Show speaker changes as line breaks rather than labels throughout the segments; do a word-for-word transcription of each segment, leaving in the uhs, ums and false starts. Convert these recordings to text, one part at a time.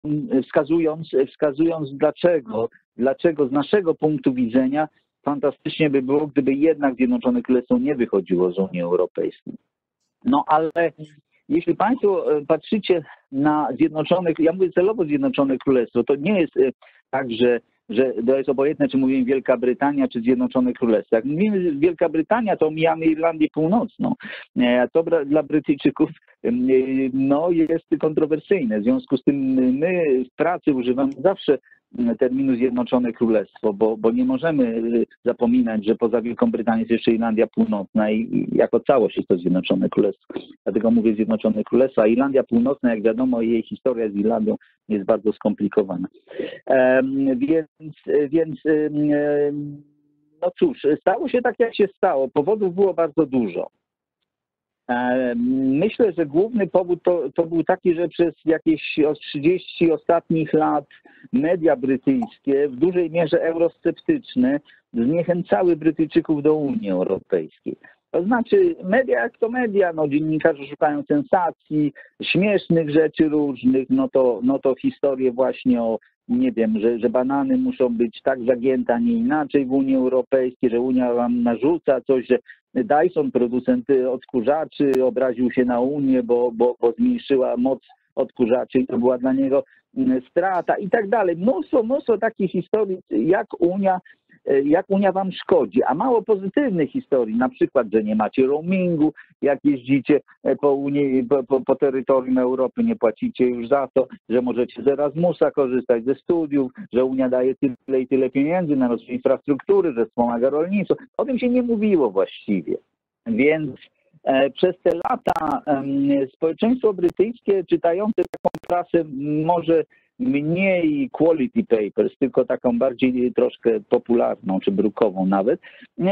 wskazując, wskazując dlaczego, dlaczego z naszego punktu widzenia fantastycznie by było, gdyby jednak Zjednoczone Królestwo nie wychodziło z Unii Europejskiej. No ale jeśli Państwo patrzycie na Zjednoczone, ja mówię celowo Zjednoczone Królestwo, to nie jest tak, że, że to jest obojętne, czy mówimy Wielka Brytania, czy Zjednoczone Królestwo. Jak mówimy Wielka Brytania, to omijamy Irlandię Północną. To dla Brytyjczyków no, jest kontrowersyjne. W związku z tym my w pracy używamy zawsze terminu Zjednoczone Królestwo, bo, bo nie możemy zapominać, że poza Wielką Brytanią jest jeszcze Irlandia Północna i, i jako całość jest to Zjednoczone Królestwo. Dlatego mówię Zjednoczone Królestwo, a Irlandia Północna, jak wiadomo, jej historia z Irlandią jest bardzo skomplikowana. Um, więc, więc um, no cóż, stało się tak, jak się stało. Powodów było bardzo dużo. Myślę, że główny powód to, to był taki, że przez jakieś trzydzieści ostatnich lat media brytyjskie, w dużej mierze eurosceptyczne, zniechęcały Brytyjczyków do Unii Europejskiej. To znaczy media jak to media, no dziennikarze szukają sensacji, śmiesznych rzeczy różnych, no to, no to historie właśnie o, nie wiem, że, że banany muszą być tak zagięte, a nie inaczej w Unii Europejskiej, że Unia wam narzuca coś, że Dyson, producent odkurzaczy, obraził się na Unię, bo, bo, bo zmniejszyła moc odkurzaczy i to była dla niego strata i tak dalej. Mnóstwo, mnóstwo takich historii, jak Unia, jak Unia wam szkodzi, a mało pozytywnych historii, na przykład, że nie macie roamingu, jak jeździcie po, Unii, po, po, po terytorium Europy, nie płacicie już za to, że możecie z Erasmusa korzystać, ze studiów, że Unia daje tyle i tyle pieniędzy na rozwój infrastruktury, że wspomaga rolnictwo. O tym się nie mówiło właściwie. Więc e, przez te lata e, społeczeństwo brytyjskie, czytające taką prasę, może mniej quality papers, tylko taką bardziej troszkę popularną, czy brukową nawet,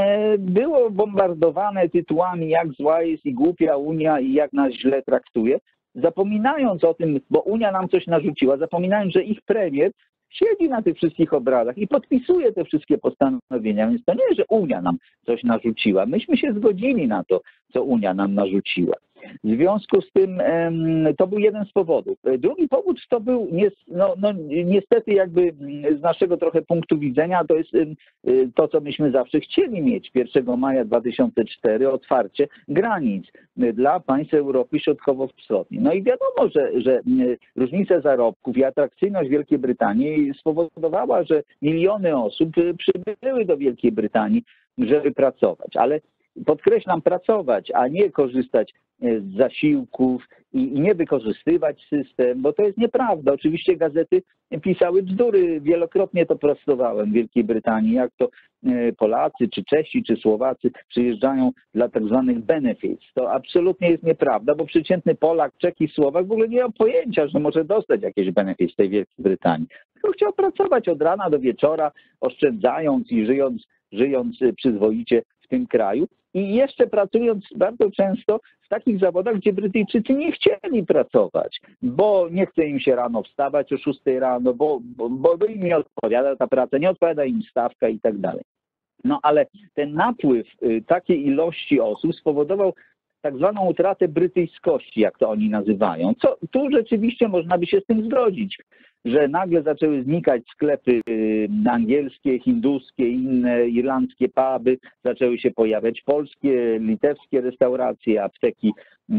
było bombardowane tytułami, jak zła jest i głupia Unia i jak nas źle traktuje, zapominając o tym, bo Unia nam coś narzuciła, zapominając, że ich premier siedzi na tych wszystkich obradach i podpisuje te wszystkie postanowienia, więc to nie, że Unia nam coś narzuciła. Myśmy się zgodzili na to, co Unia nam narzuciła. W związku z tym to był jeden z powodów. Drugi powód to był no, no, niestety jakby z naszego trochę punktu widzenia to jest to, co myśmy zawsze chcieli mieć. pierwszego maja dwa tysiące czwartego otwarcie granic dla państw Europy Środkowo-Wschodniej. No i wiadomo, że, że różnice zarobków i atrakcyjność Wielkiej Brytanii spowodowała, że miliony osób przybyły do Wielkiej Brytanii, żeby pracować. Ale podkreślam, pracować, a nie korzystać z zasiłków i, i nie wykorzystywać system, bo to jest nieprawda. Oczywiście gazety pisały bzdury, wielokrotnie to prostowałem w Wielkiej Brytanii, jak to Polacy, czy Czesi, czy Słowacy przyjeżdżają dla tak zwanych benefits. To absolutnie jest nieprawda, bo przeciętny Polak, Czech i Słowak w ogóle nie ma pojęcia, że może dostać jakieś benefits w tej Wielkiej Brytanii. Tylko chciał pracować od rana do wieczora, oszczędzając i żyjąc, żyjąc przyzwoicie w tym kraju. I jeszcze pracując bardzo często w takich zawodach, gdzie Brytyjczycy nie chcieli pracować, bo nie chce im się rano wstawać o szóstej rano, bo, bo, bo im nie odpowiada ta praca, nie odpowiada im stawka i tak dalej. No ale ten napływ y, takiej ilości osób spowodował tak zwaną utratę brytyjskości, jak to oni nazywają. Co, tu rzeczywiście można by się z tym zgodzić, że nagle zaczęły znikać sklepy angielskie, hinduskie, inne irlandzkie puby, zaczęły się pojawiać polskie, litewskie restauracje, apteki,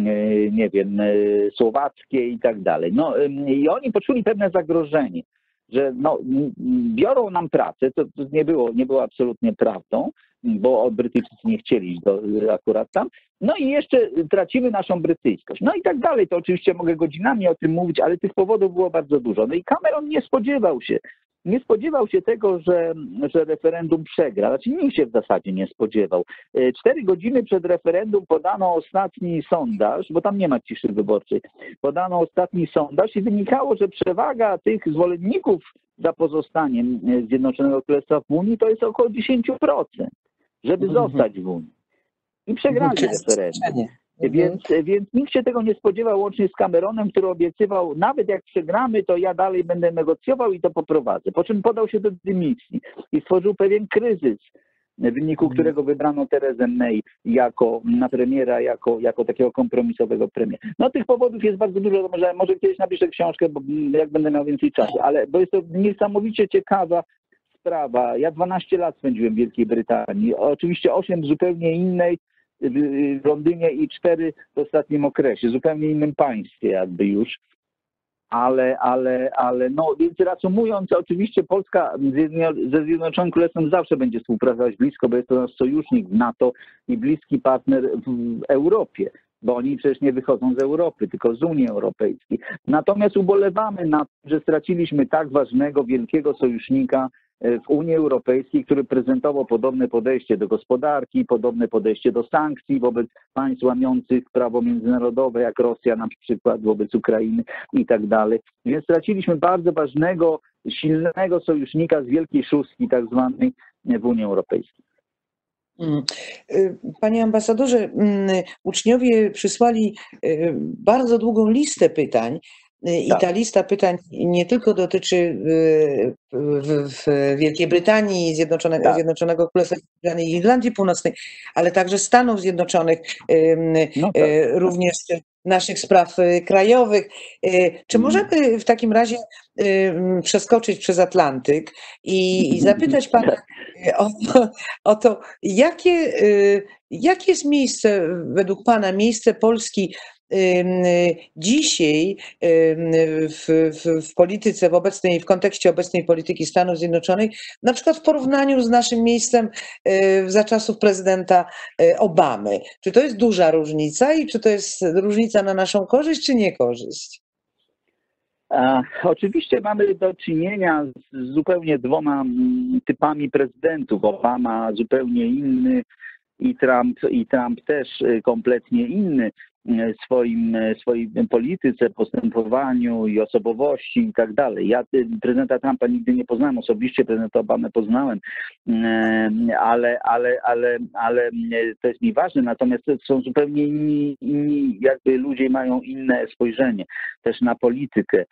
nie wiem, słowackie i tak dalej. No i oni poczuli pewne zagrożenie, że no, biorą nam pracę, to, to nie było, nie było absolutnie prawdą, bo Brytyjczycy nie chcieli iść do, akurat tam. No i jeszcze tracimy naszą brytyjskość. No i tak dalej. To oczywiście mogę godzinami o tym mówić, ale tych powodów było bardzo dużo. No i Cameron nie spodziewał się. Nie spodziewał się tego, że, że referendum przegra. Znaczy nikt się w zasadzie nie spodziewał. Cztery godziny przed referendum podano ostatni sondaż, bo tam nie ma ciszy wyborczej. Podano ostatni sondaż i wynikało, że przewaga tych zwolenników za pozostaniem Zjednoczonego Królestwa w Unii to jest około dziesięć procent, żeby mm-hmm. zostać w Unii. I przegrali referendum. Więc, więc nikt się tego nie spodziewał, łącznie z Cameronem, który obiecywał, nawet jak przegramy, to ja dalej będę negocjował i to poprowadzę. Po czym podał się do dymisji i stworzył pewien kryzys w wyniku którego wybrano Teresę May jako na premiera, jako, jako takiego kompromisowego premiera. No tych powodów jest bardzo dużo, może, może kiedyś napiszę książkę, bo jak będę miał więcej czasu, ale bo jest to niesamowicie ciekawa sprawa. Ja dwanaście lat spędziłem w Wielkiej Brytanii, oczywiście osiem w zupełnie innej, w Londynie i cztery w ostatnim okresie, zupełnie innym państwie jakby już. Ale, ale, ale, no więc reasumując, oczywiście Polska ze Zjednoczonym Królestwem zawsze będzie współpracować blisko, bo jest to nasz sojusznik w NATO i bliski partner w Europie, bo oni przecież nie wychodzą z Europy, tylko z Unii Europejskiej. Natomiast ubolewamy na to, że straciliśmy tak ważnego, wielkiego sojusznika w Unii Europejskiej, który prezentował podobne podejście do gospodarki, podobne podejście do sankcji wobec państw łamiących prawo międzynarodowe, jak Rosja na przykład wobec Ukrainy i tak dalej. Więc straciliśmy bardzo ważnego, silnego sojusznika z Wielkiej Szóstki tak zwanej w Unii Europejskiej.
Panie ambasadorze, uczniowie przysłali bardzo długą listę pytań. I ta lista pytań nie tylko dotyczy w, w Wielkiej Brytanii, Zjednoczonego, tak. Zjednoczonego Królestwa i Irlandii Północnej, ale także Stanów Zjednoczonych, no tak. również naszych spraw krajowych. Czy możemy w takim razie przeskoczyć przez Atlantyk i, i zapytać Pana o, o to, jakie, jakie jest miejsce, według Pana, miejsce Polski dzisiaj w, w, w polityce w obecnej, w kontekście obecnej polityki Stanów Zjednoczonych, na przykład w porównaniu z naszym miejscem za czasów prezydenta Obamy. Czy to jest duża różnica i czy to jest różnica na naszą korzyść, czy niekorzyść?
A, oczywiście mamy do czynienia z zupełnie dwoma typami prezydentów. Obama zupełnie inny i Trump, i Trump też kompletnie inny w swoim, swojej polityce, postępowaniu i osobowości i tak dalej. Ja prezydenta Trumpa nigdy nie poznałem osobiście, prezydenta Obamę poznałem, ale, ale, ale, ale to jest mi ważne, natomiast to są zupełnie inni, inni jakby ludzie mają inne spojrzenie też na politykę.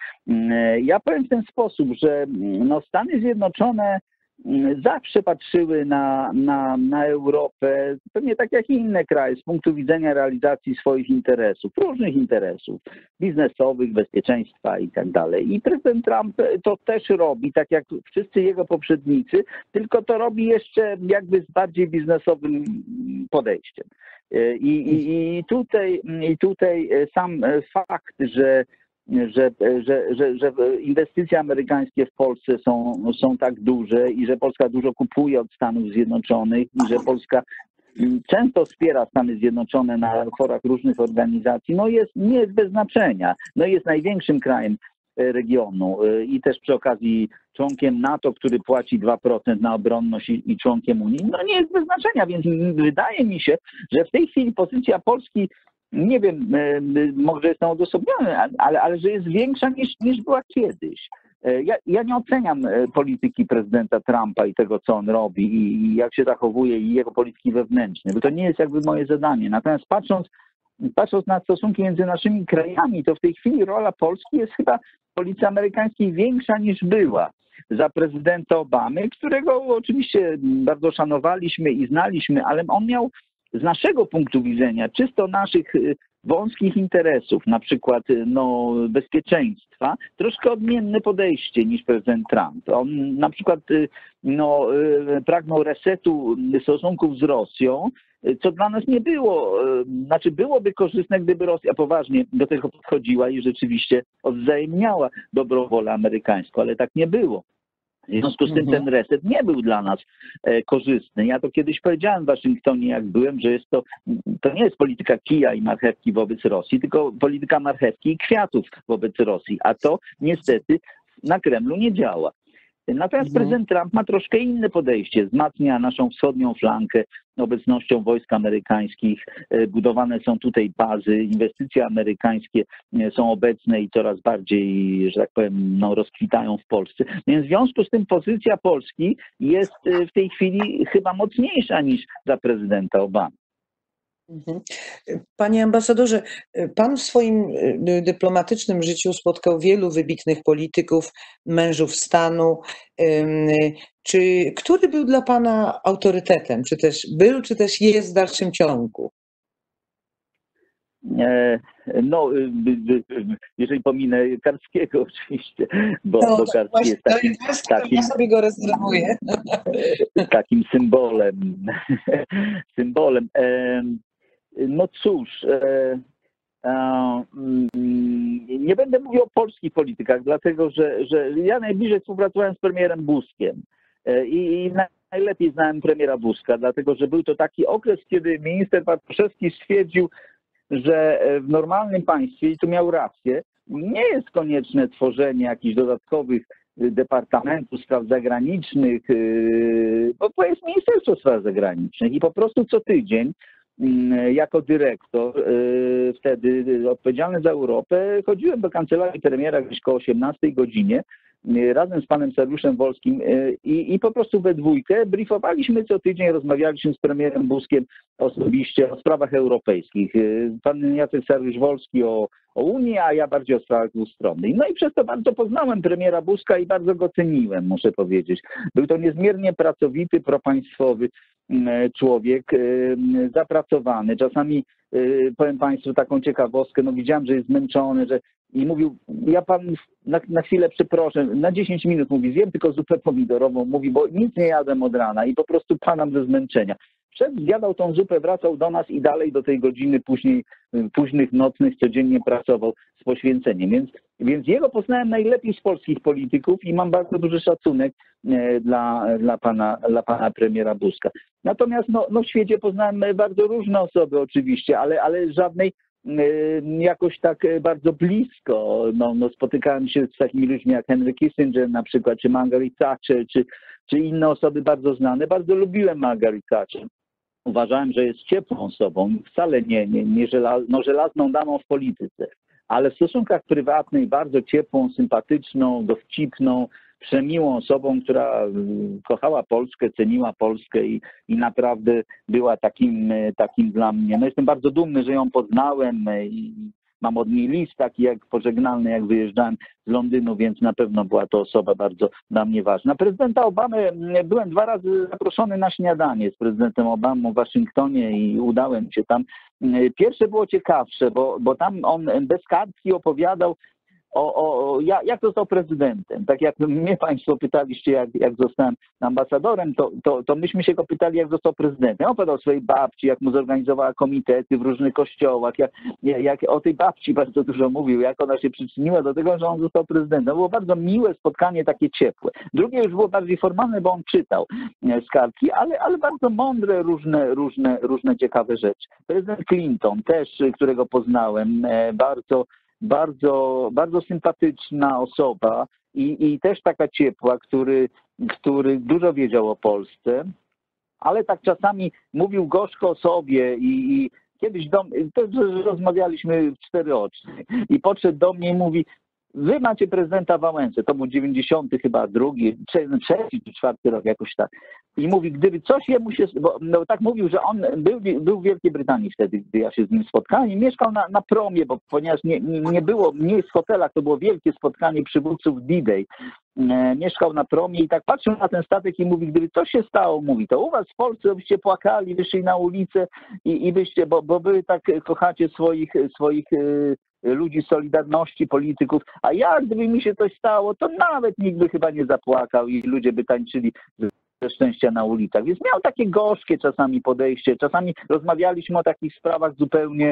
Ja powiem w ten sposób, że no Stany Zjednoczone zawsze patrzyły na, na, na Europę, pewnie tak jak i inne kraje, z punktu widzenia realizacji swoich interesów, różnych interesów biznesowych, bezpieczeństwa i tak dalej. I prezydent Trump to też robi, tak jak wszyscy jego poprzednicy, tylko to robi jeszcze jakby z bardziej biznesowym podejściem. I, i, i, tutaj, i tutaj sam fakt, że Że, że, że, że inwestycje amerykańskie w Polsce są, są tak duże i że Polska dużo kupuje od Stanów Zjednoczonych i że Polska często wspiera Stany Zjednoczone na forach różnych organizacji, no jest, nie jest bez znaczenia. No jest największym krajem regionu i też przy okazji członkiem NATO, który płaci dwa procent na obronność i, i członkiem Unii, no nie jest bez znaczenia, więc wydaje mi się, że w tej chwili pozycja Polski, nie wiem, może jestem odosobniony, ale, ale że jest większa niż, niż była kiedyś. Ja, ja nie oceniam polityki prezydenta Trumpa i tego, co on robi i jak się zachowuje i jego polityki wewnętrznej, bo to nie jest jakby moje zadanie. Natomiast patrząc, patrząc na stosunki między naszymi krajami, to w tej chwili rola Polski jest chyba w polityce amerykańskiej większa niż była za prezydenta Obamy, którego oczywiście bardzo szanowaliśmy i znaliśmy, ale on miał z naszego punktu widzenia, czysto naszych wąskich interesów, na przykład no, bezpieczeństwa, troszkę odmienne podejście niż prezydent Trump. On na przykład no, pragnął resetu stosunków z Rosją, co dla nas nie było, znaczy byłoby korzystne, gdyby Rosja poważnie do tego podchodziła i rzeczywiście odwzajemniała dobrą wolę amerykańską, ale tak nie było. W związku z tym ten reset nie był dla nas e, korzystny. Ja to kiedyś powiedziałem w Waszyngtonie, jak byłem, że jest to, to nie jest polityka kija i marchewki wobec Rosji, tylko polityka marchewki i kwiatów wobec Rosji, a to niestety na Kremlu nie działa. Natomiast mhm. prezydent Trump ma troszkę inne podejście. Wzmacnia naszą wschodnią flankę obecnością wojsk amerykańskich. Budowane są tutaj bazy, inwestycje amerykańskie są obecne i coraz bardziej, że tak powiem, no, rozkwitają w Polsce. Więc w związku z tym pozycja Polski jest w tej chwili chyba mocniejsza niż za prezydenta Obamy.
Mhm. Panie ambasadorze, pan w swoim y, dyplomatycznym życiu spotkał wielu wybitnych polityków, mężów stanu. Ym, Czy który był dla pana autorytetem? Czy też był, czy też jest w dalszym ciągu?
E, No, y, y, y, jeżeli pominę Karskiego oczywiście, bo,
No
bo
tak
Karski
właśnie,
jest
to
takim,
jest to ja
takim,
sobie go rezerwuję.
e, takim symbolem. Symbolem. E, No cóż, e, e, mm, nie będę mówił o polskich politykach, dlatego że, że ja najbliżej współpracowałem z premierem Buzkiem E, i, i najlepiej znałem premiera Buzka, dlatego że był to taki okres, kiedy minister Bartoszewski stwierdził, że w normalnym państwie, i tu miał rację, nie jest konieczne tworzenie jakichś dodatkowych departamentów spraw zagranicznych, bo to jest Ministerstwo Spraw Zagranicznych i po prostu co tydzień jako dyrektor, wtedy odpowiedzialny za Europę, chodziłem do kancelarii premiera gdzieś koło osiemnastej godzinie razem z panem Sergiuszem Wolskim i, i po prostu we dwójkę briefowaliśmy co tydzień, rozmawialiśmy z premierem Buzkiem osobiście o sprawach europejskich. Pan Jacek Sergiusz-Wolski o, o Unii, a ja bardziej o sprawach dwustronnych. No i przez to bardzo poznałem premiera Buzka i bardzo go ceniłem, muszę powiedzieć. Był to niezmiernie pracowity, propaństwowy człowiek, zapracowany. Czasami, powiem państwu taką ciekawostkę, no widziałem, że jest zmęczony, że i mówił, ja pan na, na chwilę przeproszę, na dziesięć minut mówi, zjem tylko zupę pomidorową, mówi, bo nic nie jadłem od rana i po prostu panam ze zmęczenia. Wszedł, zjadał tą zupę, wracał do nas i dalej do tej godziny później, późnych nocnych codziennie pracował z poświęceniem. Więc, więc jego poznałem najlepiej z polskich polityków i mam bardzo duży szacunek dla, dla, pana, dla pana premiera Buzka. Natomiast no, no w świecie poznałem bardzo różne osoby oczywiście, ale, ale żadnej jakoś tak bardzo blisko. No, no spotykałem się z takimi ludźmi jak Henry Kissinger na przykład, czy Margaret Thatcher, czy, czy inne osoby bardzo znane. Bardzo lubiłem Margaret Thatcher. Uważałem, że jest ciepłą osobą, wcale nie, nie, nie żelaz, no, żelazną damą w polityce, ale w stosunkach prywatnych bardzo ciepłą, sympatyczną, dowcipną, przemiłą osobą, która kochała Polskę, ceniła Polskę i, i naprawdę była takim, takim dla mnie. No jestem bardzo dumny, że ją poznałem i mam od niej list taki jak pożegnalny, jak wyjeżdżałem z Londynu, więc na pewno była to osoba bardzo dla mnie ważna. Prezydenta Obamy byłem dwa razy zaproszony na śniadanie z prezydentem Obamą w Waszyngtonie i udałem się tam. Pierwsze było ciekawsze, bo, bo tam on bez kartki opowiadał O, o, ja, jak został prezydentem. Tak jak mnie państwo pytaliście, jak, jak zostałem ambasadorem, to, to, to myśmy się go pytali, jak został prezydentem. On opowiadał o swojej babci, jak mu zorganizowała komitety w różnych kościołach, jak, jak o tej babci bardzo dużo mówił, jak ona się przyczyniła do tego, że on został prezydentem. Było bardzo miłe spotkanie, takie ciepłe. Drugie już było bardziej formalne, bo on czytał z kartki, ale, ale bardzo mądre, różne, różne, różne ciekawe rzeczy. Prezydent Clinton też, którego poznałem, bardzo Bardzo, bardzo sympatyczna osoba i, i też taka ciepła, który, który dużo wiedział o Polsce, ale tak czasami mówił gorzko o sobie i, i kiedyś do mnie, też rozmawialiśmy w cztery oczy i podszedł do mnie i mówi: wy macie prezydenta Wałęsę, to był dziewięćdziesiąty chyba drugi, trzeci czy czwarty rok jakoś tak. I mówi, gdyby coś jemu się, bo no, tak mówił, że on był, był w Wielkiej Brytanii wtedy, gdy ja się z nim spotkałem i mieszkał na, na promie, bo ponieważ nie, nie, nie było miejsc w hotelach, to było wielkie spotkanie przywódców D-Day. E, mieszkał na promie i tak patrzył na ten statek i mówi, gdyby coś się stało, mówi, to u was w Polsce byście płakali, wyszli na ulicę i, i byście, bo, bo wy tak kochacie swoich, swoich ludzi Solidarności, polityków, a ja, gdyby mi się coś stało, to nawet nikt by chyba nie zapłakał i ludzie by tańczyli ze szczęścia na ulicach. Więc miał takie gorzkie czasami podejście, czasami rozmawialiśmy o takich sprawach zupełnie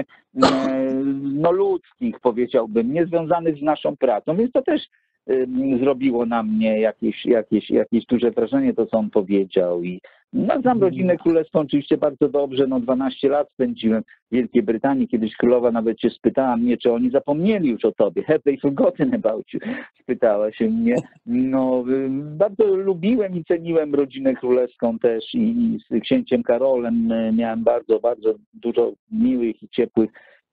no, ludzkich, powiedziałbym, niezwiązanych z naszą pracą, więc to też zrobiło na mnie jakieś, jakieś, jakieś duże wrażenie, to co on powiedział. I no, znam rodzinę królewską oczywiście bardzo dobrze, no dwanaście lat spędziłem w Wielkiej Brytanii, kiedyś królowa nawet się spytała mnie, czy oni zapomnieli już o tobie, have they forgotten about you, spytała się mnie. No, bardzo lubiłem i ceniłem rodzinę królewską też i, i z księciem Karolem miałem bardzo, bardzo dużo miłych i ciepłych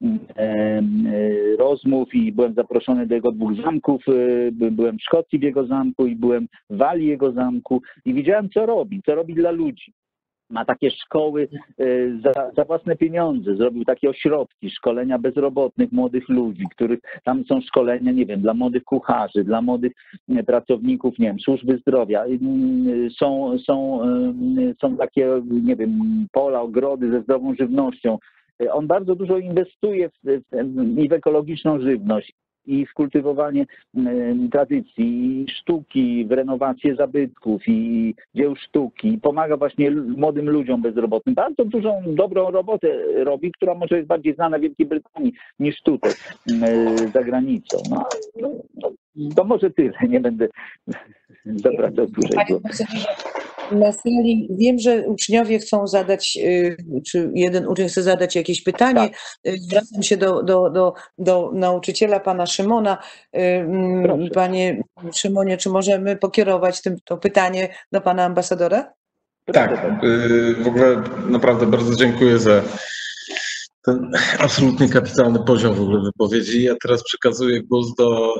rozmów i byłem zaproszony do jego dwóch zamków, byłem w Szkocji w jego zamku i byłem w Walii jego zamku i widziałem, co robi, co robi dla ludzi. ma takie szkoły za, za własne pieniądze, zrobił takie ośrodki, szkolenia bezrobotnych, młodych ludzi, których tam są szkolenia, nie wiem, dla młodych kucharzy, dla młodych pracowników, nie wiem, służby zdrowia. Są, są, są takie, nie wiem, pola, ogrody ze zdrową żywnością. On bardzo dużo inwestuje w, w, i w ekologiczną żywność, i w kultywowanie tradycji, i sztuki, w renowację zabytków i dzieł sztuki. Pomaga właśnie młodym ludziom bezrobotnym. Bardzo dużą, dobrą robotę robi, która może jest bardziej znana w Wielkiej Brytanii niż tutaj, za granicą. No, no, no, to może tyle, nie będę zapraszał dłużej. Bo...
Na sali wiem, że uczniowie chcą zadać, czy jeden uczeń chce zadać jakieś pytanie. Tak. Zwracam się do, do, do, do nauczyciela, pana Szymona. Proszę. Panie Szymonie, czy możemy pokierować tym, to pytanie do pana ambasadora?
Tak, w ogóle naprawdę bardzo dziękuję za ten absolutnie kapitalny poziom w ogóle wypowiedzi. Ja teraz przekazuję głos do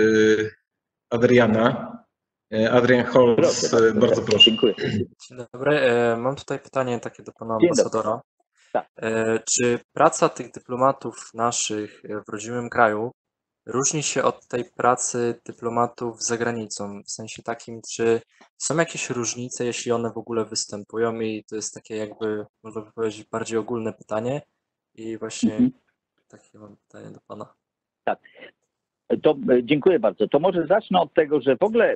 Adriana. Adrian Holz, proszę, bardzo proszę.
Dziękuję.
Dzień dobry. Mam tutaj pytanie takie do pana ambasadora.
Tak.
Czy praca tych dyplomatów naszych w rodzimym kraju różni się od tej pracy dyplomatów za granicą? W sensie takim, czy są jakieś różnice, jeśli one w ogóle występują? I to jest takie jakby, można by powiedzieć, bardziej ogólne pytanie. I właśnie mhm. takie mam pytanie do pana.
Tak. To dziękuję bardzo. To może zacznę od tego, że w ogóle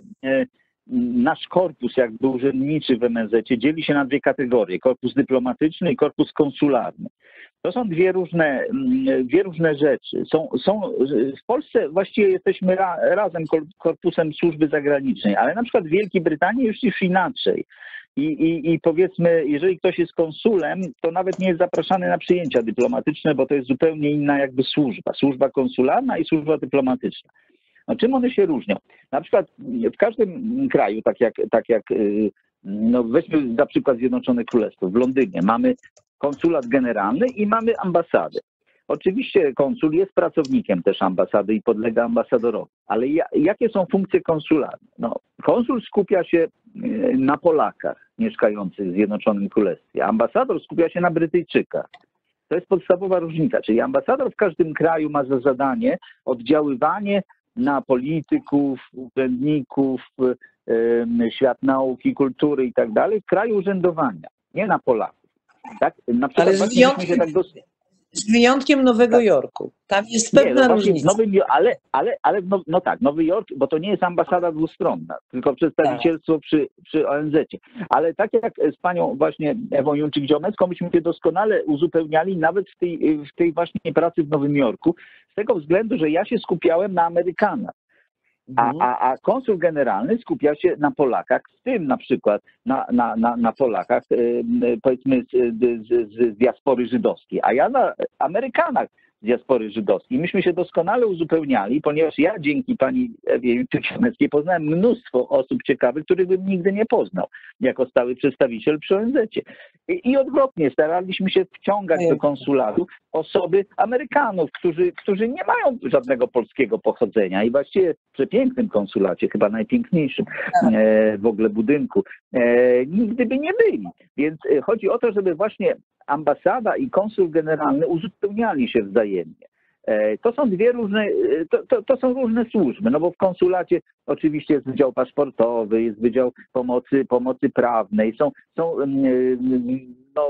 nasz korpus jakby urzędniczy w M S Z dzieli się na dwie kategorie. Korpus dyplomatyczny i korpus konsularny. To są dwie różne, dwie różne rzeczy. Są, są, w Polsce właściwie jesteśmy ra, razem korpusem służby zagranicznej, ale na przykład w Wielkiej Brytanii już już inaczej. I, i, I powiedzmy, jeżeli ktoś jest konsulem, to nawet nie jest zapraszany na przyjęcia dyplomatyczne, bo to jest zupełnie inna jakby służba. Służba konsularna i służba dyplomatyczna. No, czym one się różnią? Na przykład w każdym kraju, tak jak, tak jak no weźmy na przykład Zjednoczone Królestwo, w Londynie mamy konsulat generalny i mamy ambasadę. Oczywiście konsul jest pracownikiem też ambasady i podlega ambasadorowi, ale ja, jakie są funkcje konsularne? No, konsul skupia się na Polakach mieszkających w Zjednoczonym Królestwie, ambasador skupia się na Brytyjczykach. To jest podstawowa różnica, czyli ambasador w każdym kraju ma za zadanie oddziaływanie na polityków, urzędników, świat nauki, kultury i tak dalej w kraju urzędowania, nie na Polaków. Tak? Na przykład
ale z wyjątkiem, się tak dos... z wyjątkiem Nowego tak. Jorku. Tam jest pewna nie, no różnica.
Nowym, ale ale, ale no, no tak, Nowy Jork, bo to nie jest ambasada dwustronna, tylko przedstawicielstwo tak. przy, przy O N Z-cie. Ale tak jak z panią właśnie Ewą Junczyk-Ziomecką, myśmy się doskonale uzupełniali nawet w tej, w tej właśnie pracy w Nowym Jorku, z tego względu, że ja się skupiałem na Amerykanach. A, a, a konsul generalny skupia się na Polakach, w tym na przykład na, na, na, na Polakach, yy, powiedzmy z, z, z diaspory żydowskiej, a ja na Amerykanach z diaspory żydowskiej. Myśmy się doskonale uzupełniali, ponieważ ja dzięki pani Ewie Junczyk-Ziomeckiej poznałem mnóstwo osób ciekawych, których bym nigdy nie poznał jako stały przedstawiciel przy O N Z-cie. I, I odwrotnie, staraliśmy się wciągać do konsulatu osoby Amerykanów, którzy, którzy nie mają żadnego polskiego pochodzenia i właściwie w przepięknym konsulacie, chyba najpiękniejszym e, w ogóle budynku, e, nigdy by nie byli. Więc chodzi o to, żeby właśnie ambasada i konsul generalny uzupełniali się wzajemnie. To są dwie różne, to, to, to są różne służby, no bo w konsulacie oczywiście jest wydział paszportowy, jest wydział pomocy, pomocy prawnej, są, są, no,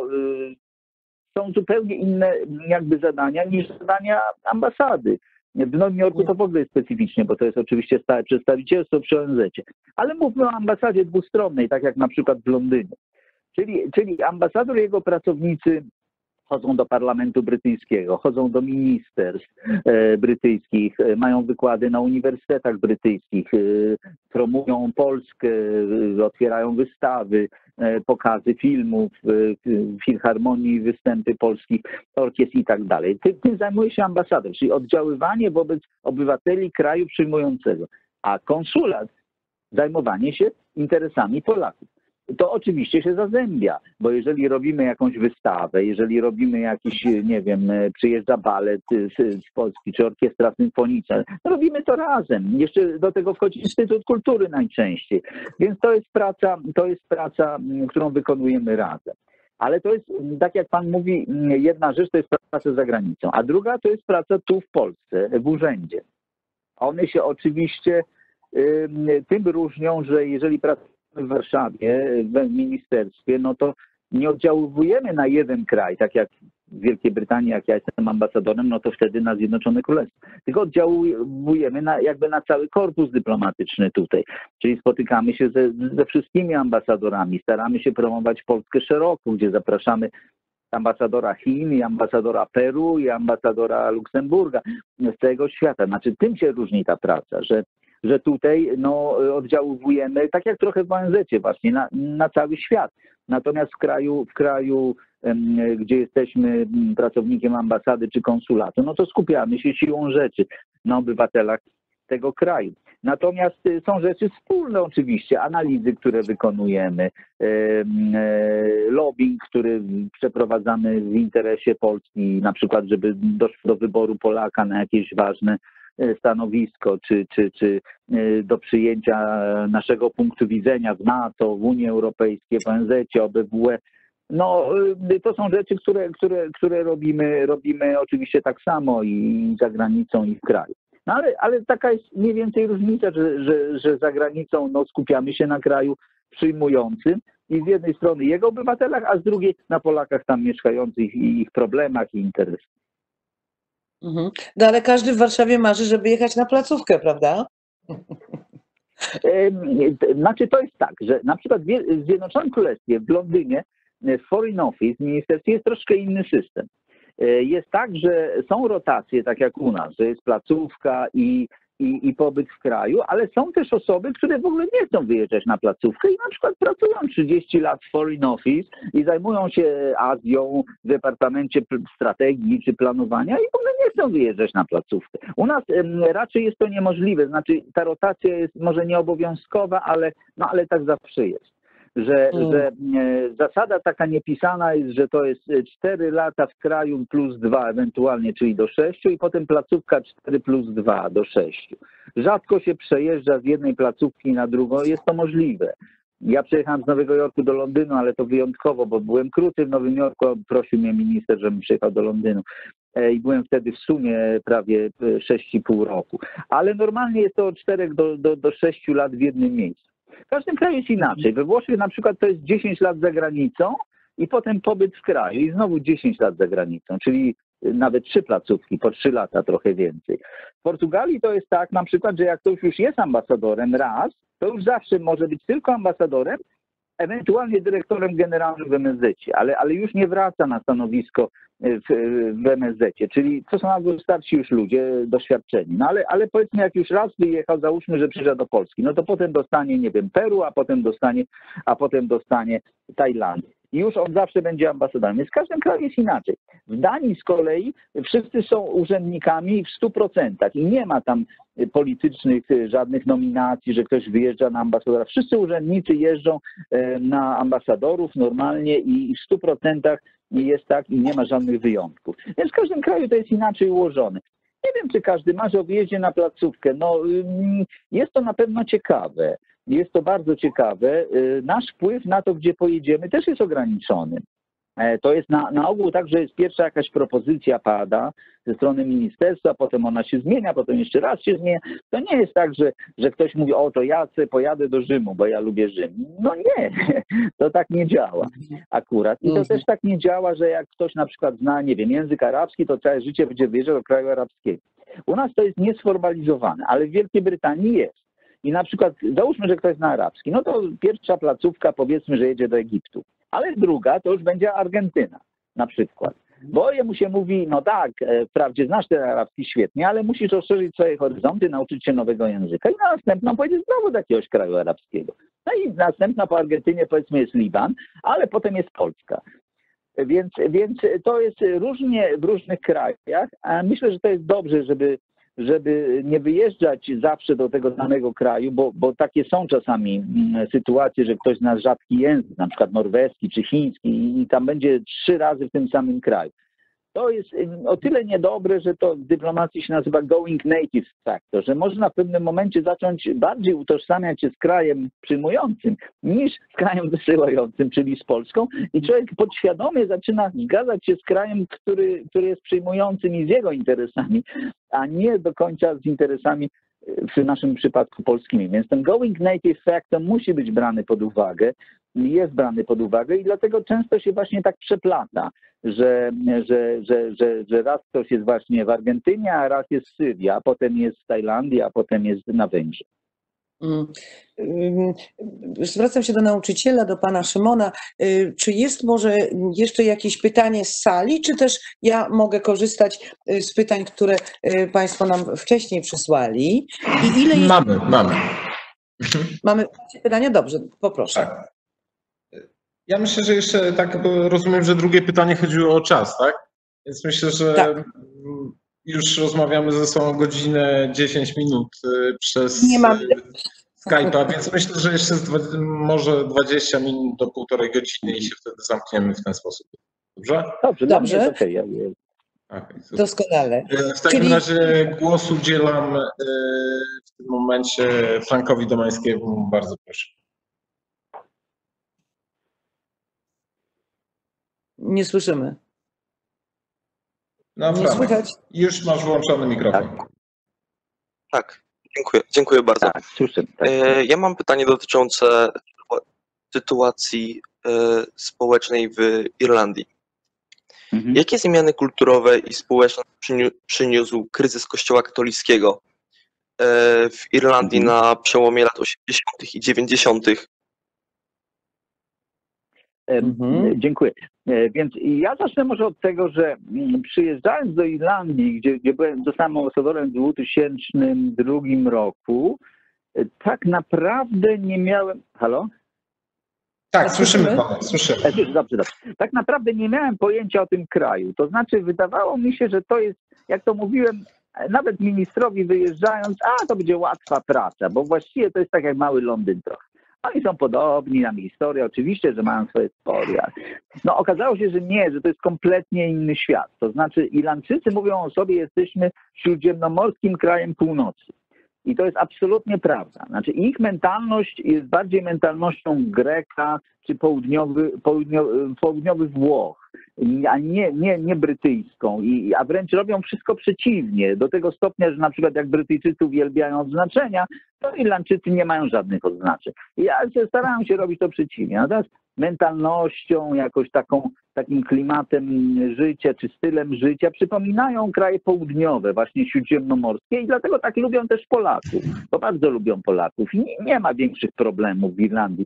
są zupełnie inne jakby zadania niż zadania ambasady. W Nowym Jorku to w ogóle jest specyficznie, bo to jest oczywiście stałe przedstawicielstwo przy O N Z-cie. Ale mówmy o ambasadzie dwustronnej, tak jak na przykład w Londynie. Czyli, czyli ambasador i jego pracownicy chodzą do parlamentu brytyjskiego, chodzą do ministerstw e, brytyjskich, e, mają wykłady na uniwersytetach brytyjskich, e, promują Polskę, e, otwierają wystawy, e, pokazy filmów, e, filharmonii, występy polskich orkiestr i tak dalej. Tym, tym zajmuje się ambasador, czyli oddziaływanie wobec obywateli kraju przyjmującego, a konsulat zajmowanie się interesami Polaków. To oczywiście się zazębia, bo jeżeli robimy jakąś wystawę, jeżeli robimy jakiś, nie wiem, przyjeżdża balet z, z Polski, czy orkiestra symfoniczna, robimy to razem. Jeszcze do tego wchodzi Instytut Kultury najczęściej. Więc to jest praca, to jest praca, którą wykonujemy razem. Ale to jest, tak jak pan mówi, jedna rzecz to jest praca za granicą, a druga to jest praca tu w Polsce, w urzędzie. One się oczywiście tym różnią, że jeżeli pracujemy w Warszawie, w ministerstwie, no to nie oddziałujemy na jeden kraj, tak jak w Wielkiej Brytanii, jak ja jestem ambasadorem, no to wtedy na Zjednoczone Królestwo. Tylko oddziałujemy na, jakby na cały korpus dyplomatyczny tutaj. Czyli spotykamy się ze, ze wszystkimi ambasadorami, staramy się promować Polskę szeroko, gdzie zapraszamy ambasadora Chin, i ambasadora Peru, i ambasadora Luksemburga z całego świata. Znaczy tym się różni ta praca, że że tutaj no, oddziałujemy, tak jak trochę w O N Z-cie właśnie, na, na cały świat. Natomiast w kraju, w kraju, gdzie jesteśmy pracownikiem ambasady czy konsulatu, no to skupiamy się siłą rzeczy na obywatelach tego kraju. Natomiast są rzeczy wspólne oczywiście, analizy, które wykonujemy, lobbying, który przeprowadzamy w interesie Polski, na przykład, żeby doszło do wyboru Polaka na jakieś ważne stanowisko, czy, czy, czy do przyjęcia naszego punktu widzenia w NATO, w Unii Europejskiej, w O N Z-cie, O B W E. No, to są rzeczy, które, które, które robimy, robimy oczywiście tak samo i za granicą, i w kraju. No ale, ale taka jest mniej więcej różnica, że, że, że za granicą no, skupiamy się na kraju przyjmującym i z jednej strony jego obywatelach, a z drugiej na Polakach tam mieszkających i ich problemach i interesach.
Mhm. No ale każdy w Warszawie marzy, żeby jechać na placówkę, prawda?
Znaczy to jest tak, że na przykład w Zjednoczonym Królestwie, w Londynie, w Foreign Office, w ministerstwie jest troszkę inny system. Jest tak, że są rotacje, tak jak u nas, że jest placówka i, i, i pobyt w kraju, ale są też osoby, które w ogóle nie chcą wyjeżdżać na placówkę i na przykład pracują trzydzieści lat w Foreign Office i zajmują się Azją w Departamencie Strategii czy Planowania i w ogóle nie chcą wyjeżdżać na placówkę. U nas raczej jest to niemożliwe, znaczy ta rotacja jest może nieobowiązkowa, ale, no, ale tak zawsze jest. Że, mm. że zasada taka niepisana jest, że to jest cztery lata w kraju plus dwa ewentualnie, czyli do sześciu i potem placówka cztery plus dwa do sześciu. Rzadko się przejeżdża z jednej placówki na drugą, jest to możliwe. Ja przyjechałem z Nowego Jorku do Londynu, ale to wyjątkowo, bo byłem krócej w Nowym Jorku, prosił mnie minister, żebym przyjechał do Londynu. I byłem wtedy w sumie prawie sześć i pół roku. Ale normalnie jest to od czterech do, do, do sześciu lat w jednym miejscu. W każdym kraju jest inaczej. We Włoszech na przykład to jest dziesięć lat za granicą i potem pobyt w kraju i znowu dziesięć lat za granicą, czyli nawet trzy placówki, po trzy lata, trochę więcej. W Portugalii to jest tak na przykład, że jak ktoś już jest ambasadorem raz, to już zawsze może być tylko ambasadorem, ewentualnie dyrektorem generalnym w M S Z-cie, ale, ale już nie wraca na stanowisko w, w M S Z-cie, czyli to są albo starsi już ludzie, doświadczeni. No ale, ale powiedzmy, jak już raz wyjechał, załóżmy, że przyjechał do Polski, no to potem dostanie, nie wiem, Peru, a potem dostanie, a potem dostanie Tajlandię. I już on zawsze będzie ambasadorem. Więc w każdym kraju jest inaczej. W Danii z kolei wszyscy są urzędnikami w stu procentach i nie ma tam politycznych żadnych nominacji, że ktoś wyjeżdża na ambasadora. Wszyscy urzędnicy jeżdżą na ambasadorów normalnie i w stu procentach jest tak i nie ma żadnych wyjątków. Więc w każdym kraju to jest inaczej ułożone. Nie wiem, czy każdy marzy o wyjeździe na placówkę. No, jest to na pewno ciekawe. Jest to bardzo ciekawe. Nasz wpływ na to, gdzie pojedziemy, też jest ograniczony. To jest na, na ogół tak, że jest pierwsza jakaś propozycja pada ze strony ministerstwa, potem ona się zmienia, potem jeszcze raz się zmienia. To nie jest tak, że, że ktoś mówi, o to ja pojadę do Rzymu, bo ja lubię Rzym. No nie, to tak nie działa akurat. I to też tak nie działa, że jak ktoś na przykład zna, nie wiem, język arabski, to całe życie będzie wyjeżdżał do kraju arabskiego. U nas to jest niesformalizowane, ale w Wielkiej Brytanii jest. I na przykład załóżmy, że ktoś zna arabski, no to pierwsza placówka powiedzmy, że jedzie do Egiptu, ale druga to już będzie Argentyna na przykład. Bo jemu się mówi, no tak, wprawdzie znasz ten arabski świetnie, ale musisz rozszerzyć swoje horyzonty, nauczyć się nowego języka i na następną pojedziesz znowu do jakiegoś kraju arabskiego. No i następna po Argentynie powiedzmy jest Liban, ale potem jest Polska. Więc, więc to jest różnie w różnych krajach, a myślę, że to jest dobrze, żeby żeby nie wyjeżdżać zawsze do tego samego kraju, bo, bo takie są czasami sytuacje, że ktoś zna rzadki język, na przykład norweski czy chiński i tam będzie trzy razy w tym samym kraju. to jest o tyle niedobre, że to w dyplomacji się nazywa going native factor, że można w pewnym momencie zacząć bardziej utożsamiać się z krajem przyjmującym niż z krajem wysyłającym, czyli z Polską, i człowiek podświadomie zaczyna zgadzać się z krajem, który, który jest przyjmującym i z jego interesami, a nie do końca z interesami w naszym przypadku polskimi. Więc ten going native factor musi być brany pod uwagę, jest brany pod uwagę i dlatego często się właśnie tak przeplata, że, że, że, że, że raz ktoś jest właśnie w Argentynie, a raz jest w Syrii, a potem jest w Tajlandii, a potem jest na Węgrzech.
Zwracam się do nauczyciela, do pana Szymona. Czy jest może jeszcze jakieś pytanie z sali, czy też ja mogę korzystać z pytań, które państwo nam wcześniej przysłali? I ile jest...
Mamy, mamy.
Mamy pytania? Dobrze, poproszę.
Tak. Ja myślę, że jeszcze tak, bo rozumiem, że drugie pytanie chodziło o czas, tak? Więc myślę, że
Tak.
już rozmawiamy ze sobą godzinę dziesięć minut przez
Nie mamy.
Skype'a, więc myślę, że jeszcze z, może dwadzieścia minut do półtorej godziny i się wtedy zamkniemy w ten sposób. Dobrze?
Dobrze,
Dobrze.
Dobrze. Okay, ja, ja.
Okay,
Doskonale.
w takim
Czyli...
razie głos udzielam w tym momencie Frankowi Domańskiemu. Bardzo proszę.
Nie słyszymy.
No,
Nie
Franek,
słychać.
już masz włączony mikrofon.
Tak.
Tak, dziękuję, dziękuję bardzo.
Tak, słyszę. Tak.
E, Ja mam pytanie dotyczące sytuacji e, społecznej w Irlandii.
Mhm.
Jakie zmiany kulturowe i społeczne przyniu- przyniósł kryzys Kościoła katolickiego e, w Irlandii
Mhm.
na przełomie lat osiemdziesiątych i dziewięćdziesiątych?
Mhm.
Dziękuję. Więc ja zacznę może od tego, że przyjeżdżając do Irlandii, gdzie, gdzie byłem, zostałem ambasadorem w dwa tysiące drugim roku, tak naprawdę nie miałem... Halo?
Tak,
Słyszymy?
słyszymy pana, słyszymy.
E, Dobrze, dobrze. Tak naprawdę nie miałem pojęcia o tym kraju. To znaczy wydawało mi się, że to jest, jak to mówiłem, nawet ministrowi wyjeżdżając, a to będzie łatwa praca, bo właściwie to jest tak jak mały Londyn trochę. Oni są podobni, nam historia, oczywiście, że mają swoje spory. No okazało się, że nie, że to jest kompletnie inny świat. To znaczy Irlandczycy mówią o sobie, jesteśmy śródziemnomorskim krajem północy. I to jest absolutnie prawda. Znaczy ich mentalność jest bardziej mentalnością Greka czy południowy, południowy, południowych Włoch, a nie, nie, nie brytyjską. I, a wręcz robią wszystko przeciwnie. Do tego stopnia, że na przykład jak Brytyjczycy uwielbiają odznaczenia, to Irlandczycy nie mają żadnych odznaczeń. I ja starałem się robić to przeciwnie. Natomiast mentalnością, jakoś taką, takim klimatem życia, czy stylem życia przypominają kraje południowe, właśnie śródziemnomorskie i dlatego tak lubią też Polaków. To bardzo lubią Polaków i nie, nie ma większych problemów w Irlandii,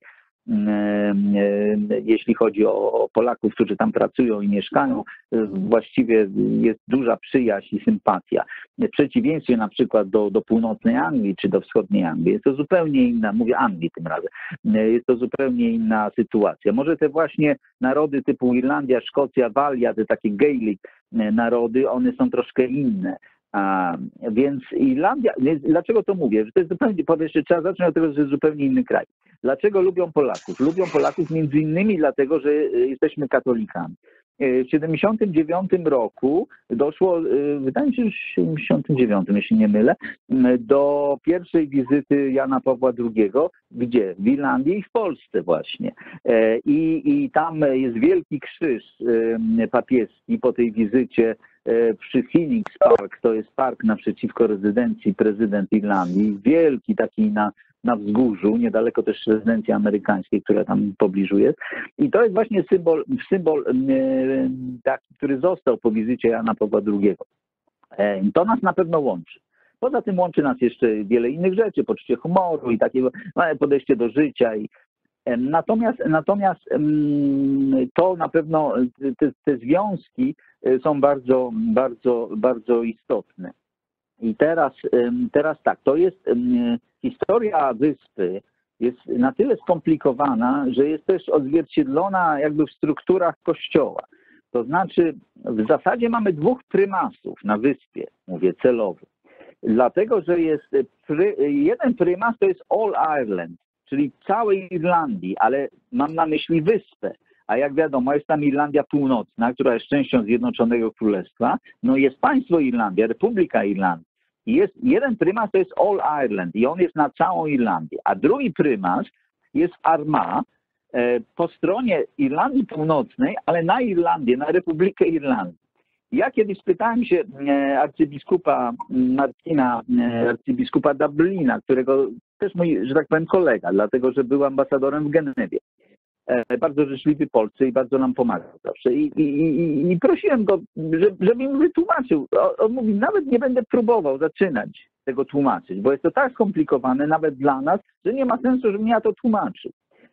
jeśli chodzi o Polaków, którzy tam pracują i mieszkają. Właściwie jest duża przyjaźń i sympatia. W przeciwieństwie na przykład do, do północnej Anglii czy do wschodniej Anglii. Jest to zupełnie inna, mówię Anglii tym razem, jest to zupełnie inna sytuacja. Może te właśnie narody typu Irlandia, Szkocja, Walia, te takie Gaelic narody, one są troszkę inne. A, więc Irlandia, dlaczego to mówię? Że to jest zupełnie, powiem, że trzeba zacząć od tego, że to jest zupełnie inny kraj. Dlaczego lubią Polaków? Lubią Polaków między innymi dlatego, że jesteśmy katolikami. W tysiąc dziewięćset siedemdziesiątym dziewiątym roku doszło, wydaje mi się, że w tysiąc dziewięćset siedemdziesiątym dziewiątym, jeśli nie mylę, do pierwszej wizyty Jana Pawła drugiego, gdzie? W Irlandii i w Polsce właśnie. I, i tam jest wielki krzyż papieski po tej wizycie przy Phoenix Park, to jest park naprzeciwko rezydencji prezydent Irlandii, wielki taki na, na wzgórzu, niedaleko też rezydencji amerykańskiej, która tam w pobliżu jest. I to jest właśnie symbol, symbol taki, który został po wizycie Jana Pawła drugiego. To nas na pewno łączy. Poza tym łączy nas jeszcze wiele innych rzeczy, poczucie humoru i takie podejście do życia. I Natomiast, natomiast to na pewno te, te związki są bardzo, bardzo, bardzo istotne. I teraz, teraz tak, to jest historia wyspy jest na tyle skomplikowana, że jest też odzwierciedlona jakby w strukturach kościoła. To znaczy w zasadzie mamy dwóch prymasów na wyspie, mówię celowo. Dlatego, że jest pry, jeden prymas to jest All Ireland, czyli całej Irlandii, ale mam na myśli wyspę, A jak wiadomo, jest tam Irlandia Północna, która jest częścią Zjednoczonego Królestwa. No jest państwo Irlandia, Republika Irlandii. I jest jeden prymas, to jest All Ireland i on jest na całą Irlandię. A drugi prymas jest Armagh e, po stronie Irlandii Północnej, ale na Irlandię, na Republikę Irlandii. Ja kiedyś spytałem się e, arcybiskupa Martina, e, arcybiskupa Dublina, którego też mój, że tak powiem, kolega, dlatego że był ambasadorem w Genewie. E, bardzo życzliwy Polsce i bardzo nam pomagał zawsze. I, i, i, i prosiłem go, żeby, żeby mi wytłumaczył. On, on mówi, nawet nie będę próbował zaczynać tego tłumaczyć, bo jest to tak skomplikowane nawet dla nas, że nie ma sensu, żebym ja to tłumaczył.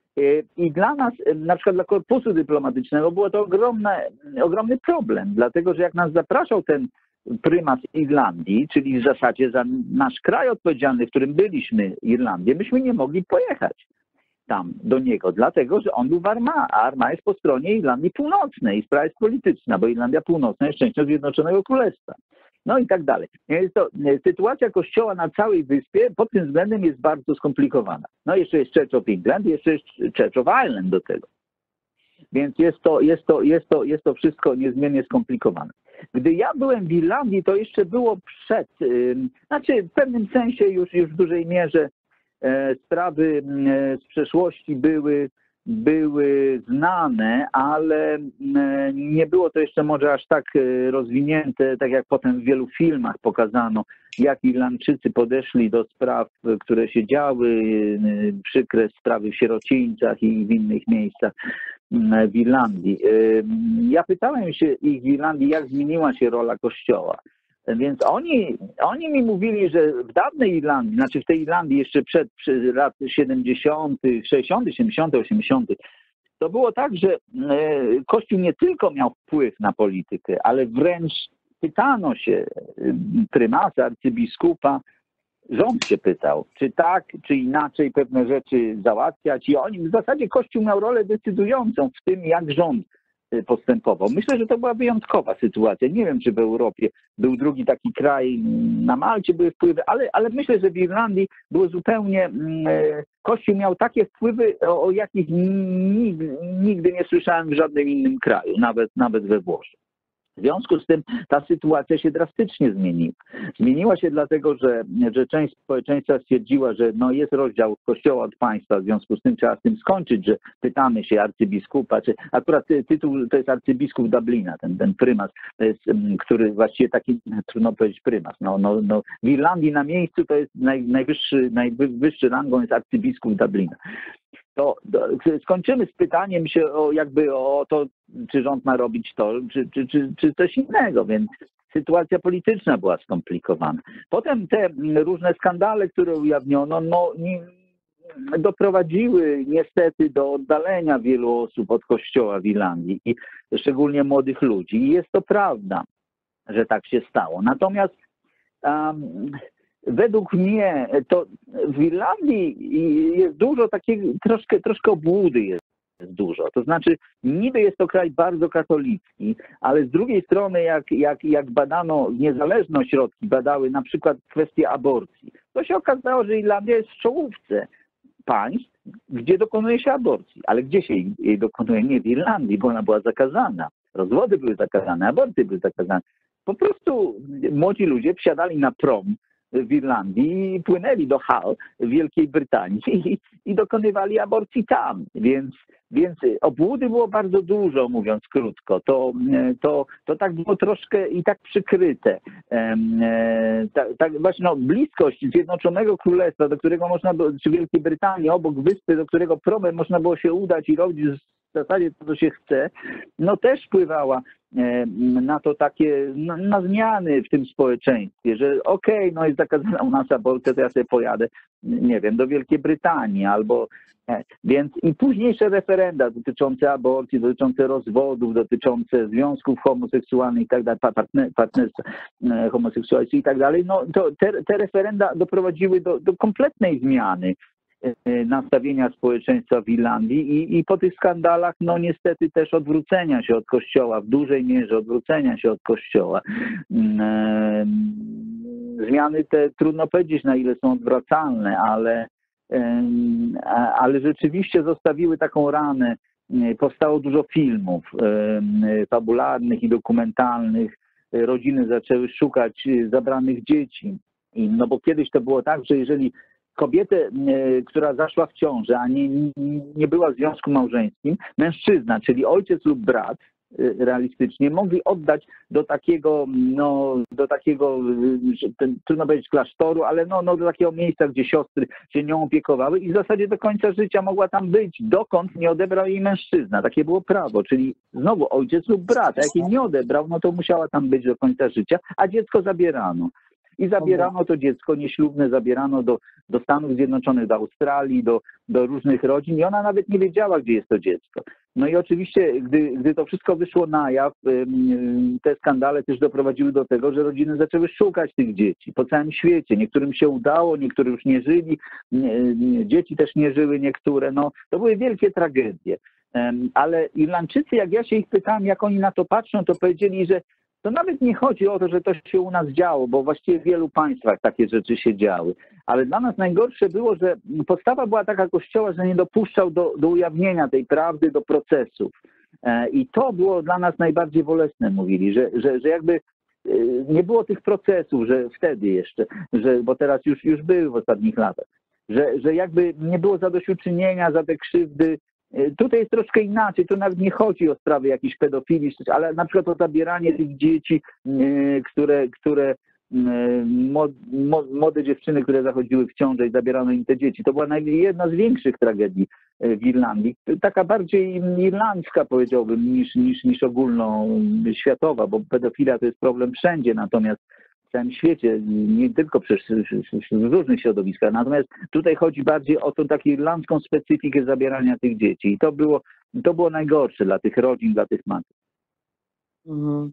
I dla nas, na przykład dla korpusu dyplomatycznego, było to ogromne, ogromny problem, dlatego że jak nas zapraszał ten prymas Irlandii, czyli w zasadzie za nasz kraj odpowiedzialny, w którym byliśmy, Irlandię, myśmy nie mogli pojechać tam do niego, dlatego że on był w Armagh, a Armagh jest po stronie Irlandii Północnej i sprawa jest polityczna, bo Irlandia Północna jest częścią Zjednoczonego Królestwa. No i tak dalej. Jest to, sytuacja Kościoła na całej wyspie pod tym względem jest bardzo skomplikowana. No jeszcze jest Church of England, jeszcze jest Church of Ireland do tego. Więc jest to, jest to, jest to, jest to wszystko niezmiernie skomplikowane. Gdy ja byłem w Irlandii, to jeszcze było przed, yy, znaczy w pewnym sensie już, już w dużej mierze e, sprawy e, z przeszłości były były znane, ale nie było to jeszcze może aż tak rozwinięte, tak jak potem w wielu filmach pokazano, jak Irlandczycy podeszli do spraw, które się działy, przykre sprawy w sierocińcach i w innych miejscach w Irlandii. Ja pytałem się ich w Irlandii, jak zmieniła się rola Kościoła. Więc oni, oni mi mówili, że w dawnej Irlandii, znaczy w tej Irlandii jeszcze przed, przed lat siedemdziesiątych, sześćdziesiątych, siedemdziesiątych, osiemdziesiątych, to było tak, że Kościół nie tylko miał wpływ na politykę, ale wręcz pytano się prymasa, arcybiskupa, rząd się pytał, czy tak, czy inaczej pewne rzeczy załatwiać i oni, w zasadzie Kościół miał rolę decydującą w tym, jak rząd postępował. Myślę, że to była wyjątkowa sytuacja. Nie wiem, czy w Europie był drugi taki kraj, na Malcie były wpływy, ale, ale myślę, że w Irlandii było zupełnie, Kościół miał takie wpływy, o, o jakich nigdy, nigdy nie słyszałem w żadnym innym kraju, nawet, nawet we Włoszech. W związku z tym ta sytuacja się drastycznie zmieniła. Zmieniła się dlatego, że, że część społeczeństwa stwierdziła, że no jest rozdział Kościoła od państwa, w związku z tym trzeba z tym skończyć, że pytamy się arcybiskupa, czy akurat tytuł to jest arcybiskup Dublina, ten, ten prymas, to jest, który właściwie taki, trudno powiedzieć prymas, no, no, no, w Irlandii na miejscu to jest naj, najwyższy, najwyższy rangą jest arcybiskup Dublina. To, to skończymy z pytaniem się o jakby o to, czy rząd ma robić to, czy, czy, czy, czy coś innego, więc sytuacja polityczna była skomplikowana. Potem te różne skandale, które ujawniono, no, nie, doprowadziły niestety do oddalenia wielu osób od kościoła w Irlandii, i szczególnie młodych ludzi. I jest to prawda, że tak się stało. Natomiast um, według mnie to w Irlandii jest dużo takiego, troszkę, troszkę obłudy jest dużo. To znaczy niby jest to kraj bardzo katolicki, ale z drugiej strony jak, jak, jak badano niezależne ośrodki, badały na przykład kwestię aborcji, to się okazało, że Irlandia jest w czołówce państw, gdzie dokonuje się aborcji. Ale gdzie się jej dokonuje? Nie w Irlandii, bo ona była zakazana. Rozwody były zakazane, aborty były zakazane. Po prostu młodzi ludzie wsiadali na prom w Irlandii i płynęli do Hull w Wielkiej Brytanii i, i dokonywali aborcji tam. Więc, więc obłudy było bardzo dużo, mówiąc krótko. To, to, to tak było troszkę i tak przykryte. Tak, tak właśnie no, bliskość Zjednoczonego Królestwa, do którego można było, czy Wielkiej Brytanii, obok wyspy, do którego promem można było się udać i robić w zasadzie to, co się chce, no też wpływała na to takie, na, na zmiany w tym społeczeństwie, że okej, okay, no jest zakazana u nas aborcja, to ja sobie pojadę, nie wiem, do Wielkiej Brytanii albo, więc i późniejsze referenda dotyczące aborcji, dotyczące rozwodów, dotyczące związków homoseksualnych i tak dalej, partnerstwa homoseksualistów i tak dalej, no to te, te referenda doprowadziły do, do kompletnej zmiany nastawienia społeczeństwa w Irlandii i, i po tych skandalach, no niestety też odwrócenia się od Kościoła, w dużej mierze odwrócenia się od Kościoła. Zmiany te trudno powiedzieć, na ile są odwracalne, ale, ale rzeczywiście zostawiły taką ranę powstało dużo filmów fabularnych i dokumentalnych. Rodziny zaczęły szukać zabranych dzieci. No bo kiedyś to było tak, że jeżeli kobietę, która zaszła w ciążę, a nie, nie była w związku małżeńskim, mężczyzna, czyli ojciec lub brat, realistycznie mogli oddać do takiego, no, do takiego, ten, trudno powiedzieć klasztoru, ale no, no, do takiego miejsca, gdzie siostry się nią opiekowały i w zasadzie do końca życia mogła tam być, dokąd nie odebrał jej mężczyzna. Takie było prawo, czyli znowu ojciec lub brat, a jak jej nie odebrał, no to musiała tam być do końca życia, a dziecko zabierano. I zabierano to dziecko nieślubne, zabierano do, do Stanów Zjednoczonych, do Australii, do, do różnych rodzin i ona nawet nie wiedziała, gdzie jest to dziecko. No i oczywiście, gdy, gdy to wszystko wyszło na jaw, te skandale też doprowadziły do tego, że rodziny zaczęły szukać tych dzieci po całym świecie. Niektórym się udało, niektórzy już nie żyli, dzieci też nie żyły niektóre. No, to były wielkie tragedie. Ale Irlandczycy, jak ja się ich pytałem, jak oni na to patrzą, to powiedzieli, że to nawet nie chodzi o to, że to się u nas działo, bo właściwie w wielu państwach takie rzeczy się działy. Ale dla nas najgorsze było, że postawa była taka Kościoła, że nie dopuszczał do, do ujawnienia tej prawdy, do procesów. I to było dla nas najbardziej bolesne, mówili, że, że, że jakby nie było tych procesów, że wtedy jeszcze, że, bo teraz już, już były w ostatnich latach, że, że jakby nie było zadośćuczynienia za te krzywdy. Tutaj jest troszkę inaczej, tu nawet nie chodzi o sprawy jakiejś pedofilii, ale na przykład o zabieranie tych dzieci, które, które młode dziewczyny, które zachodziły w ciążę i zabierano im te dzieci. To była jedna z większych tragedii w Irlandii. Taka bardziej irlandzka, powiedziałbym, niż, niż, niż ogólnoświatowa, bo pedofilia to jest problem wszędzie, natomiast w całym świecie, nie tylko przecież w różnych środowiskach. Natomiast tutaj chodzi bardziej o tą taką irlandzką specyfikę zabierania tych dzieci. I to było, to było najgorsze dla tych rodzin, dla tych matek.
Mhm.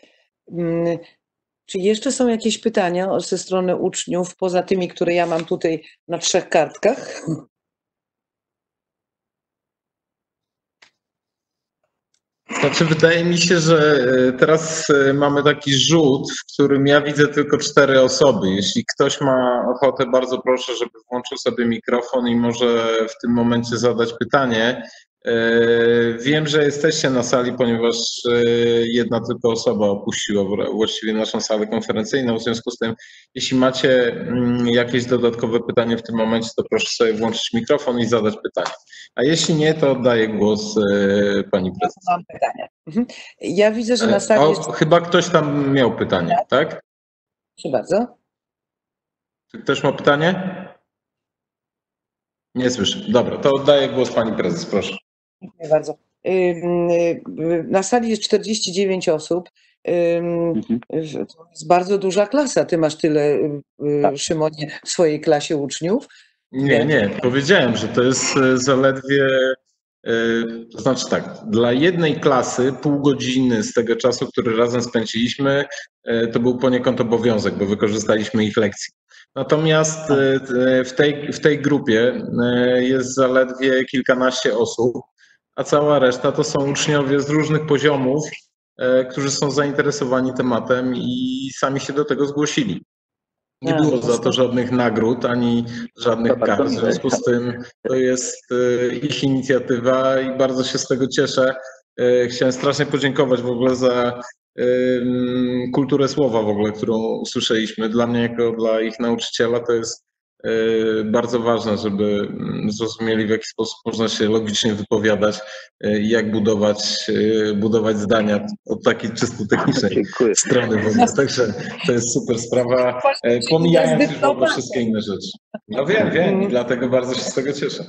Czy jeszcze są jakieś pytania ze strony uczniów, poza tymi, które ja mam tutaj na trzech kartkach?
Znaczy, wydaje mi się, że teraz mamy taki rzut, w którym ja widzę tylko cztery osoby. Jeśli ktoś ma ochotę, bardzo proszę, żeby włączył sobie mikrofon i może w tym momencie zadać pytanie. Wiem, że jesteście na sali, ponieważ jedna tylko osoba opuściła właściwie naszą salę konferencyjną. W związku z tym, jeśli macie jakieś dodatkowe pytanie w tym momencie, to proszę sobie włączyć mikrofon i zadać pytanie. A jeśli nie, to oddaję głos pani prezes.
Mam pytanie. Ja widzę, że na sali
o,
jest...
Chyba ktoś tam miał pytanie, tak?
Proszę bardzo.
Ktoś ma pytanie? Nie słyszę. Dobra, to oddaję głos pani prezes, proszę.
Dziękuję bardzo. Na sali jest czterdzieści dziewięć osób. To jest bardzo duża klasa. Ty masz tyle, Szymonie, w swojej klasie uczniów.
Nie, nie. Powiedziałem, że to jest zaledwie, to znaczy tak, dla jednej klasy pół godziny z tego czasu, który razem spędziliśmy, to był poniekąd obowiązek, bo wykorzystaliśmy ich lekcji. Natomiast w tej, w tej grupie jest zaledwie kilkanaście osób, a cała reszta to są uczniowie z różnych poziomów, którzy są zainteresowani tematem i sami się do tego zgłosili. Nie było za to żadnych nagród ani żadnych kar. W związku z tym to jest ich inicjatywa i bardzo się z tego cieszę. Chciałem strasznie podziękować w ogóle za kulturę słowa w ogóle, którą usłyszeliśmy. Dla mnie jako dla ich nauczyciela to jest bardzo ważne, żeby zrozumieli, w jaki sposób można się logicznie wypowiadać i jak budować, budować zdania od takiej czysto technicznej
Dziękuję.
strony w ogóle. Także to jest super sprawa, pomijając już w ogóle wszystkie inne rzeczy. No wiem, wiem i dlatego bardzo się z tego cieszę.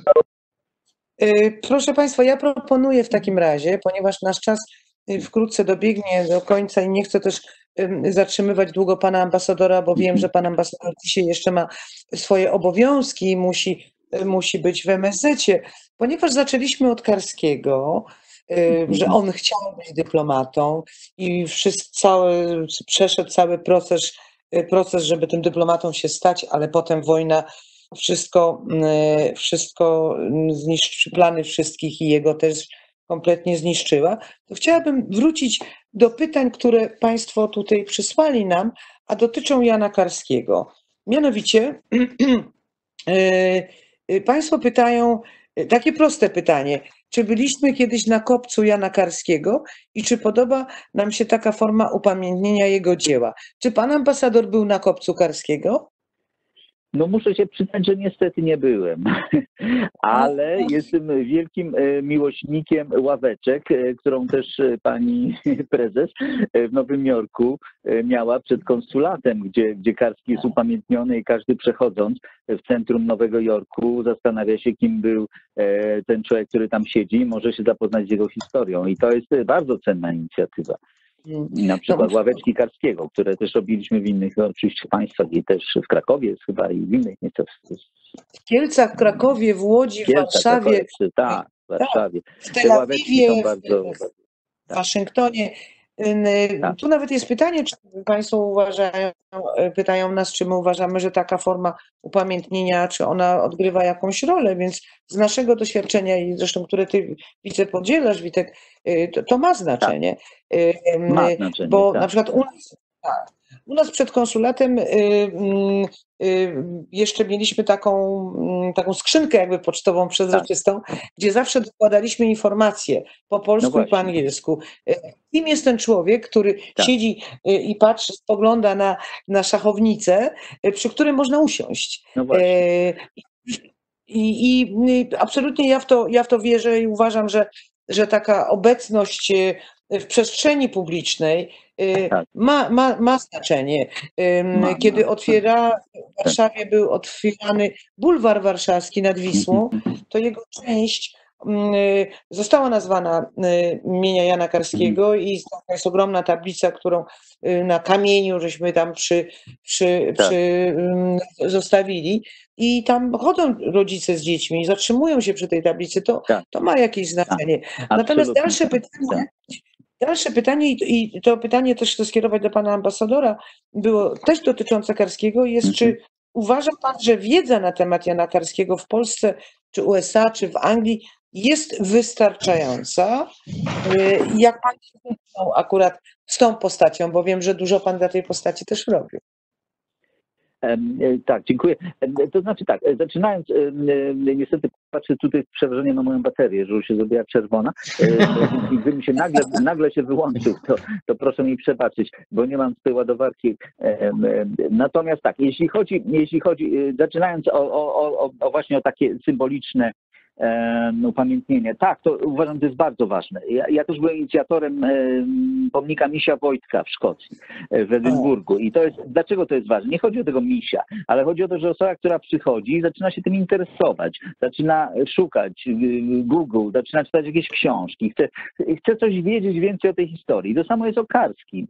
Proszę Państwa, ja proponuję w takim razie, ponieważ nasz czas wkrótce dobiegnie do końca i nie chcę też zatrzymywać długo pana ambasadora, bo wiem, że pan ambasador dzisiaj jeszcze ma swoje obowiązki i musi, musi być w M S Z-cie. Ponieważ zaczęliśmy od Karskiego, że on chciał być dyplomatą i wszyscy, cały, przeszedł cały proces, proces, żeby tym dyplomatą się stać, ale potem wojna wszystko, wszystko zniszczy, plany wszystkich i jego też kompletnie zniszczyła, to chciałabym wrócić do pytań, które Państwo tutaj przysłali nam, a dotyczą Jana Karskiego. Mianowicie Państwo pytają, Takie proste pytanie. Czy byliśmy kiedyś na kopcu Jana Karskiego i czy podoba nam się taka forma upamiętnienia jego dzieła? Czy pan ambasador był na kopcu Karskiego?
No muszę się przyznać, że niestety nie byłem, ale jestem wielkim miłośnikiem ławeczek, którą też pani prezes w Nowym Jorku miała przed konsulatem, gdzie, gdzie Karski jest upamiętniony i każdy przechodząc w centrum Nowego Jorku zastanawia się, kim był ten człowiek, który tam siedzi i może się zapoznać z jego historią. I to jest bardzo cenna inicjatywa. Na przykład
No,
ławeczki Karskiego, które też robiliśmy w innych oczywiście państwach i też w Krakowie jest chyba i w innych miejscach.
w Kielcach, w Krakowie, w Łodzi, w
Kielcach,
Warszawie,
Krakowie, tak, w Warszawie.
w
Te
Tel
ławeczki są
Awiwie,
bardzo...
w Waszyngtonie.
Tak.
Tu nawet jest pytanie, czy Państwo uważają, pytają nas, czy my uważamy, że taka forma upamiętnienia, czy ona odgrywa jakąś rolę, więc z naszego doświadczenia i zresztą, które Ty, Wice, podzielasz, Witek, to, to ma znaczenie.
Ma znaczenie,
Bo
tak.
na przykład u nas, tak, u nas przed konsulatem jeszcze mieliśmy taką, taką skrzynkę jakby pocztową przezroczystą, gdzie zawsze dokładaliśmy informacje po polsku
No
i po
właśnie.
angielsku. Kim jest ten człowiek, który
Tak.
siedzi i patrzy, spogląda na, na szachownicę, przy którym można usiąść.
No właśnie.
I, i absolutnie ja w, to, ja w to wierzę i uważam, że, że taka obecność w przestrzeni publicznej
Tak.
ma, ma, ma znaczenie.
Ma,
Kiedy
ma.
otwiera, w Warszawie był otwierany bulwar warszawski nad Wisłą, to jego część została nazwana imienia Jana Karskiego i taka jest ogromna tablica, którą na kamieniu żeśmy tam przy, przy,
Tak.
przy zostawili i tam chodzą rodzice z dziećmi, zatrzymują się przy tej tablicy, to,
Tak.
to ma jakieś znaczenie. Natomiast
Absolutnie
dalsze
tak.
pytanie, dalsze pytanie i to pytanie też chcę skierować do pana ambasadora, było też dotyczące Karskiego, jest czy uważa pan, że wiedza na temat Jana Karskiego w Polsce, czy U S A, czy w Anglii jest wystarczająca? Jak pan się zetknął akurat z tą postacią, bo wiem, że dużo pan dla tej postaci też robił.
Tak, dziękuję. To znaczy tak, zaczynając, niestety patrzę tutaj z przerażeniem na moją baterię, że już się zrobiła czerwona i gdybym się nagle, nagle się wyłączył, to, to proszę mi przebaczyć, bo nie mam tej ładowarki. Natomiast tak, jeśli chodzi, jeśli chodzi zaczynając o, o, o, o właśnie o takie symboliczne upamiętnienie. Tak, to uważam, że to jest bardzo ważne. Ja, ja też byłem inicjatorem pomnika Misia Wojtka w Szkocji, w Edynburgu. I to jest, dlaczego to jest ważne? Nie chodzi o tego misia, ale chodzi o to, że osoba, która przychodzi, zaczyna się tym interesować, zaczyna szukać Google, zaczyna czytać jakieś książki, chce, chce coś wiedzieć więcej o tej historii. To samo jest o Karskim.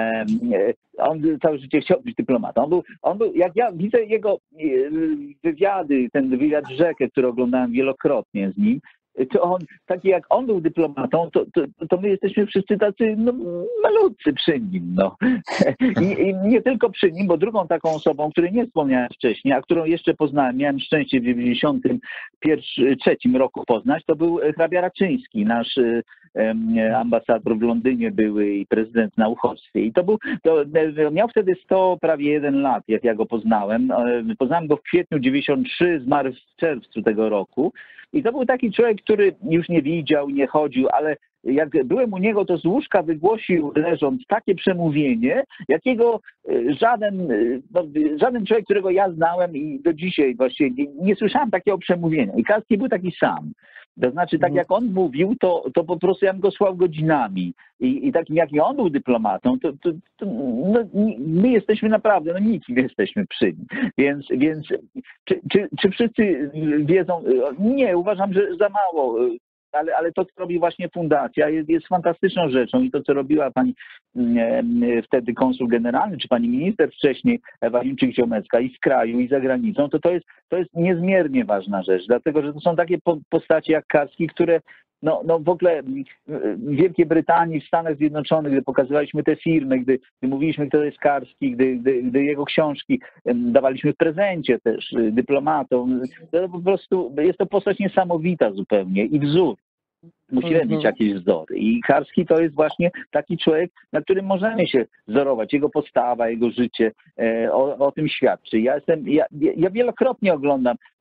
On całe życie chciał być dyplomatą. On był, on był, jak ja widzę jego wywiady, ten wywiad Rzekę, który oglądałem wielokrotnie z nim, to on, taki jak on był dyplomatą, to, to, to my jesteśmy wszyscy tacy no, malutcy przy nim. No. I, I nie tylko przy nim, bo drugą taką osobą, której nie wspomniałem wcześniej, a którą jeszcze poznałem, miałem szczęście w dziewięćdziesiątym trzecim roku poznać, to był hrabia Raczyński, nasz ambasador w Londynie były i prezydent na uchodźstwie. I to był, to miał wtedy sto prawie jeden lat, jak ja go poznałem. Poznałem go w kwietniu dziewięćdziesiątym trzecim, zmarł w czerwcu tego roku. I to był taki człowiek, który już nie widział, nie chodził, ale jak byłem u niego, to z łóżka wygłosił leżąc takie przemówienie, jakiego żaden, no, żaden człowiek, którego ja znałem i do dzisiaj właściwie nie, nie słyszałem takiego przemówienia. I Karski był taki sam. To znaczy, tak jak on mówił, to, to po prostu ja bym go słuchał godzinami. I, i takim jak on był dyplomatą, to, to, to no, my jesteśmy naprawdę, no nikim jesteśmy przy nim. Więc, więc czy, czy, czy wszyscy wiedzą? Nie, uważam, że za mało. Ale, ale to, co robi właśnie fundacja, jest, jest fantastyczną rzeczą i to, co robiła pani e, wtedy konsul generalny, czy pani minister wcześniej, Ewa Limczyk-Ziomecka i z kraju, i za granicą, to to jest, to jest niezmiernie ważna rzecz, dlatego, że to są takie po, postacie jak Karski, które no, no w ogóle w Wielkiej Brytanii, w Stanach Zjednoczonych, gdy pokazywaliśmy te filmy, gdy, gdy mówiliśmy, kto jest Karski, gdy, gdy, gdy jego książki dawaliśmy w prezencie też dyplomatom, to po prostu jest to postać niesamowita zupełnie i wzór. Musimy mieć jakiś wzór. I Karski to jest właśnie taki człowiek, na którym możemy się wzorować. Jego postawa, jego życie e, o, o tym świadczy. Ja, jestem, ja, ja wielokrotnie oglądam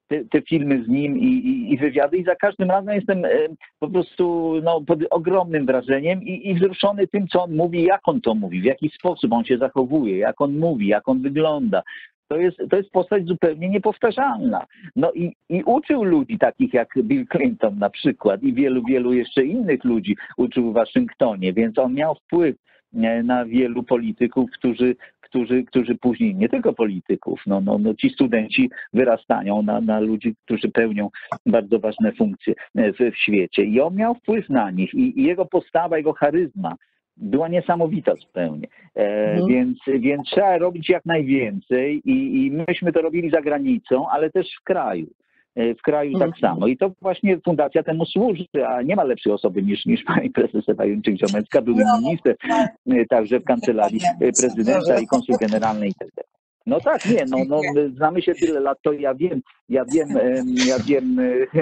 te, te filmy z nim i, i, i wywiady i za każdym razem jestem e, po prostu no, pod ogromnym wrażeniem i, i wzruszony tym, co on mówi, jak on to mówi, w jaki sposób on się zachowuje, jak on mówi, jak on wygląda. To jest, to jest postać zupełnie niepowtarzalna. No i, i uczył ludzi takich jak Bill Clinton na przykład i wielu, wielu jeszcze innych ludzi uczył w Waszyngtonie, więc on miał wpływ na wielu polityków, którzy, którzy, którzy później, nie tylko polityków, no, no, no ci studenci wyrastają na, na ludzi, którzy pełnią bardzo ważne funkcje w, w świecie. I on miał wpływ na nich i, i jego postawa, jego charyzma była niesamowita zupełnie. E,
Mhm.
więc, więc trzeba robić jak najwięcej i, i myśmy to robili za granicą, ale też w kraju. E, W kraju
Mhm.
tak samo. I to właśnie fundacja temu służy, a nie ma lepszej osoby niż, niż pani prezes Ewa Jończyk-Ziomecka, były minister, e, także w kancelarii e, prezydenta i konsul generalny i tak dalej. No tak, nie, no, no znamy się tyle lat, to ja wiem, ja wiem, em, ja wiem,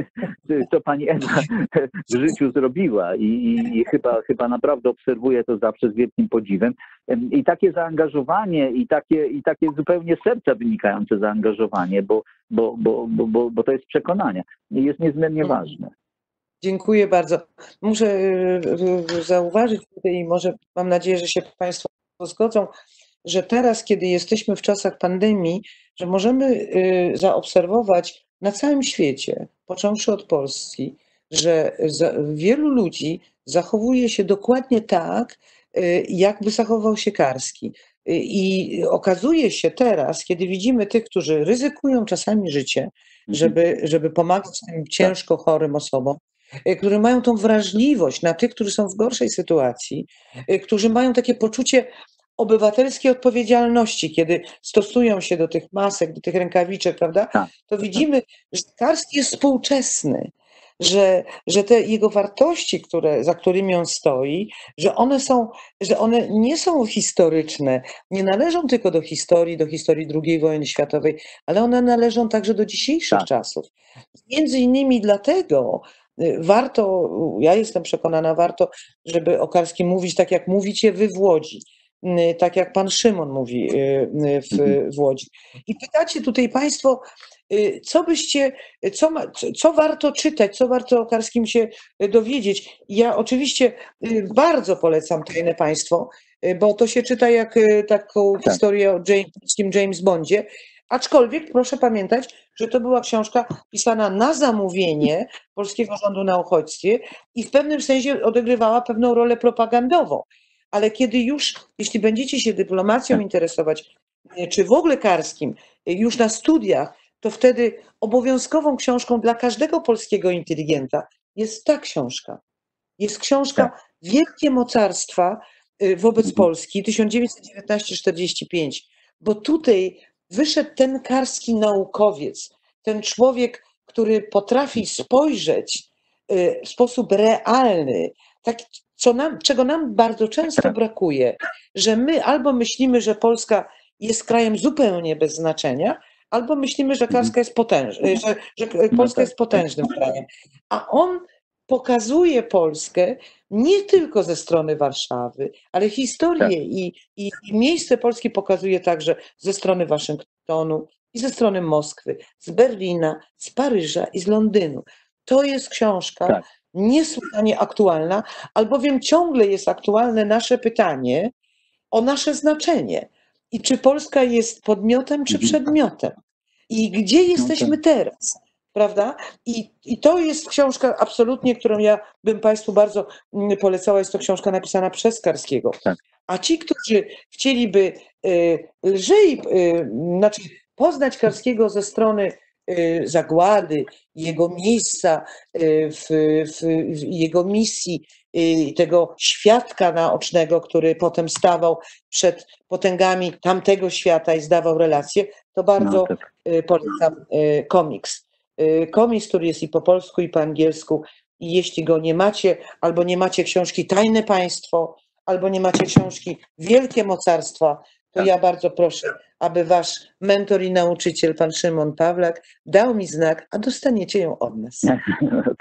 e, co pani Ewa w życiu zrobiła i, i, i chyba, chyba naprawdę obserwuję to zawsze z wielkim podziwem. Em, I takie zaangażowanie i takie, i takie zupełnie z serca wynikające zaangażowanie, bo, bo, bo, bo, bo, bo to jest przekonanie, jest niezmiernie ważne.
Dziękuję bardzo. Muszę y, y, zauważyć tutaj i może mam nadzieję, że się Państwo zgodzą, że teraz, kiedy jesteśmy w czasach pandemii, że możemy y, zaobserwować na całym świecie, począwszy od Polski, że za, wielu ludzi zachowuje się dokładnie tak, y, jakby zachował się Karski. Y, I okazuje się teraz, kiedy widzimy tych, którzy ryzykują czasami życie, żeby, żeby pomagać tym ciężko chorym osobom, y, którzy mają tą wrażliwość na tych, którzy są w gorszej sytuacji, y, którzy mają takie poczucie obywatelskiej odpowiedzialności, kiedy stosują się do tych masek, do tych rękawiczek, prawda,
Tak.
to widzimy, że Karski jest współczesny, że, że te jego wartości, które, za którymi on stoi, że one są, że one nie są historyczne, nie należą tylko do historii, do historii drugiej wojny światowej, ale one należą także do dzisiejszych
Tak.
czasów. Między innymi dlatego y, warto, ja jestem przekonana, warto, żeby o Karskim mówić tak, jak mówicie wy w Łodzi. y, Tak jak pan Szymon mówi y, y, w, w Łodzi. I pytacie tutaj państwo, y, co byście, co, ma, co- co warto czytać, co warto o Karskim się y, dowiedzieć. Ja oczywiście y, bardzo polecam Tajne Państwo, y, bo to się czyta jak y, taką
Tak.
historię o James, polskim James Bondzie. Aczkolwiek proszę pamiętać, że to była książka pisana na zamówienie polskiego rządu na uchodźstwie i w pewnym sensie odegrywała pewną rolę propagandową. Ale kiedy już, jeśli będziecie się dyplomacją interesować, y, czy w ogóle Karskim, y, już na studiach, to wtedy obowiązkową książką dla każdego polskiego inteligenta jest ta książka. Jest książka Wielkie mocarstwa y, wobec
Mhm.
Polski tysiąc dziewięćset dziewiętnaście czterdzieści pięć, bo tutaj wyszedł ten karski naukowiec, ten człowiek, który potrafi spojrzeć y, w sposób realny, tak, co nam, czego nam bardzo często brakuje, że my albo myślimy, że Polska jest krajem zupełnie bez znaczenia, albo myślimy, że Karska jest potężny, że, że Polska
tak.
jest potężnym krajem. A on pokazuje Polskę nie tylko ze strony Warszawy, ale historię i, i, i miejsce Polski pokazuje także ze strony Waszyngtonu i ze strony Moskwy, z Berlina, z Paryża i z Londynu. To jest książka
Tak.
niesłychanie aktualna, albowiem ciągle jest aktualne nasze pytanie o nasze znaczenie i czy Polska jest podmiotem czy
Mhm.
przedmiotem i gdzie jesteśmy teraz, prawda? I, I to jest książka absolutnie, którą ja bym Państwu bardzo mm, polecała. Jest to książka napisana przez Karskiego.
Tak.
A ci, którzy chcieliby y, lżej, y, znaczy poznać Karskiego ze strony y, zagłady, jego miejsca, y, w, w, w jego misji, y, tego świadka naocznego, który potem stawał przed potęgami tamtego świata i zdawał relacje, to bardzo
No, tak.
y, polecam y, komiks. Y, Komiks, który jest i po polsku, i po angielsku. I jeśli go nie macie, albo nie macie książki Tajne Państwo, albo nie macie książki Wielkie mocarstwa, to
Tak.
ja bardzo proszę, aby wasz mentor i nauczyciel, pan Szymon Pawlak, dał mi znak, a dostaniecie ją od nas.
No, tak.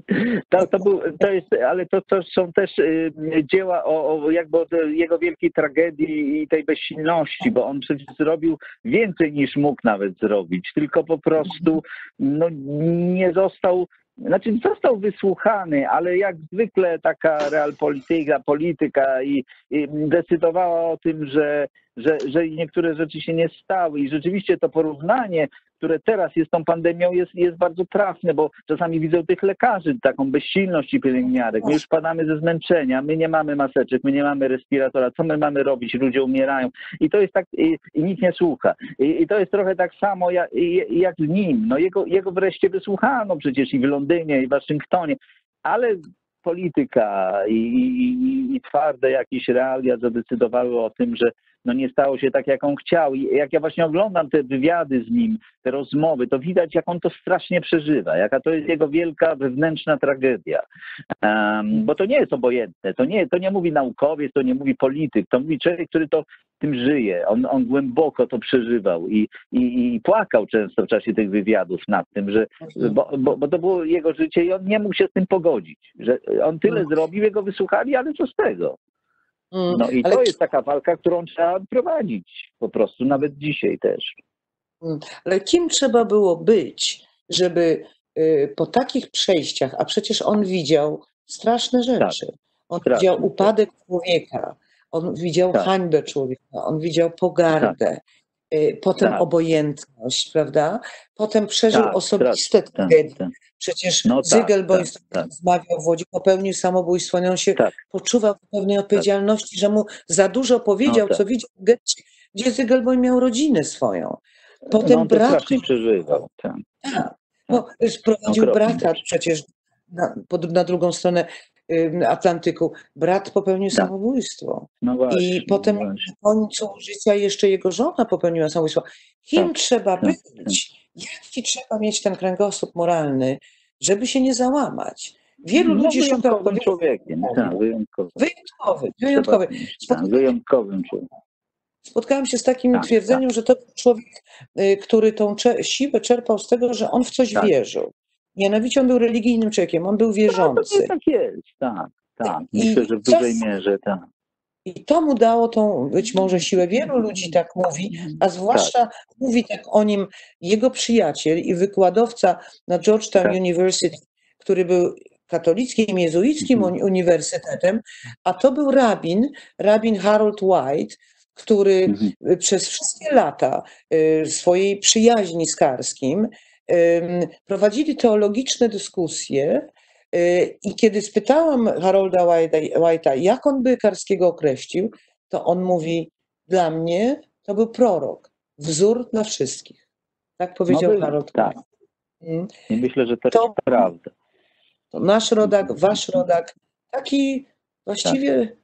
To, to, był, to jest, ale to, to są też y, dzieła o, o jakby o jego wielkiej tragedii i tej bezsilności, bo on przecież zrobił więcej niż mógł nawet zrobić, tylko po prostu no, nie został, znaczy został wysłuchany, ale jak zwykle taka realpolityka, polityka i, i decydowała o tym, że, że, że niektóre rzeczy się nie stały i rzeczywiście to porównanie, które teraz jest tą pandemią, jest, jest bardzo trafne, bo czasami widzę tych lekarzy, taką bezsilność i pielęgniarek. My już padamy ze zmęczenia, my nie mamy maseczek, my nie mamy respiratora, co my mamy robić? Ludzie umierają. I to jest tak, i, i nikt nie słucha. I, I to jest trochę tak samo jak, jak z nim. No jego, jego wreszcie wysłuchano przecież i w Londynie, i w Waszyngtonie, ale polityka i, i, i twarde jakieś realia zadecydowały o tym, że no nie stało się tak, jak on chciał. I jak ja właśnie oglądam te wywiady z nim, te rozmowy, to widać, jak on to strasznie przeżywa, jaka to jest jego wielka wewnętrzna tragedia. Um, bo to nie jest obojętne, to nie, to nie mówi naukowiec, to nie mówi polityk, to mówi człowiek, który to tym żyje. On, on głęboko to przeżywał i, i, i płakał często w czasie tych wywiadów nad tym, że, bo, bo, bo to było jego życie i on nie mógł się z tym pogodzić, że on tyle zrobił, jego wysłuchali, ale co z tego? No i
Ale
to jest taka walka, którą trzeba prowadzić po prostu, nawet dzisiaj też.
Ale kim trzeba było być, żeby y, po takich przejściach, a przecież on widział straszne rzeczy. On
straszne,
widział
tak.
upadek człowieka, on widział
Tak.
hańbę człowieka, on widział pogardę, y, potem
Tak.
obojętność, prawda? Potem przeżył
Tak,
osobiste
tak,
tragedie.
tak.
Przecież
No tak,
Zygielbojs
tak, tak.
rozmawiał w Łodzi, popełnił samobójstwo i on się
Tak.
poczuwał w pewnej odpowiedzialności, że mu za dużo powiedział,
No tak.
co widział w getcie, gdzie Zygielboj miał rodzinę swoją. Potem
No on to
brat,
strasznie przeżywał. Tak.
tak, no, sprowadził
Okropnie
brata
też.
przecież na, pod, na drugą stronę ym, Atlantyku. Brat popełnił
Tak.
samobójstwo.
No właśnie,
I potem
no właśnie.
na końcu życia jeszcze jego żona popełniła samobójstwo. Kim
Tak,
trzeba
tak,
być? Jaki trzeba mieć ten kręgosłup moralny, żeby się nie załamać? Wielu
No,
ludzi szuka
wyjątkowym
odpowiedzi.
człowiekiem. Tak, wyjątkowym.
Wyjątkowy, wyjątkowy.
Trzeba mieć, tak,
Spotkałem,
wyjątkowym człowiekiem.
spotkałem się z takim
Tak,
twierdzeniem, że to był człowiek, y, który tą cze- siłę czerpał z tego, że on w coś
Tak.
wierzył. Mianowicie on był religijnym człowiekiem, on był
No, to
wierzący.
nie tak jest, tak, tak.
I
Myślę, że w
czas-
dużej mierze tak.
I to mu dało tą być może siłę. Wielu ludzi tak mówi, a zwłaszcza mówi tak o nim jego przyjaciel i wykładowca na Georgetown
Tak.
University, który był katolickim, jezuickim
Mhm.
uni- uniwersytetem, a to był rabin, rabin Harold White, który
Mhm.
y, przez wszystkie lata y, swojej przyjaźni z Karskim ym, prowadzili teologiczne dyskusje. Y, I kiedy spytałam Harolda White'a, White'a, jak on by Karskiego określił, to on mówi, dla mnie to był prorok, wzór dla wszystkich. Tak powiedział
był,
Harold
tak.
White. Mm.
I myślę, że to,
To-
jest prawda.
To nasz rodak, wasz rodak, taki właściwie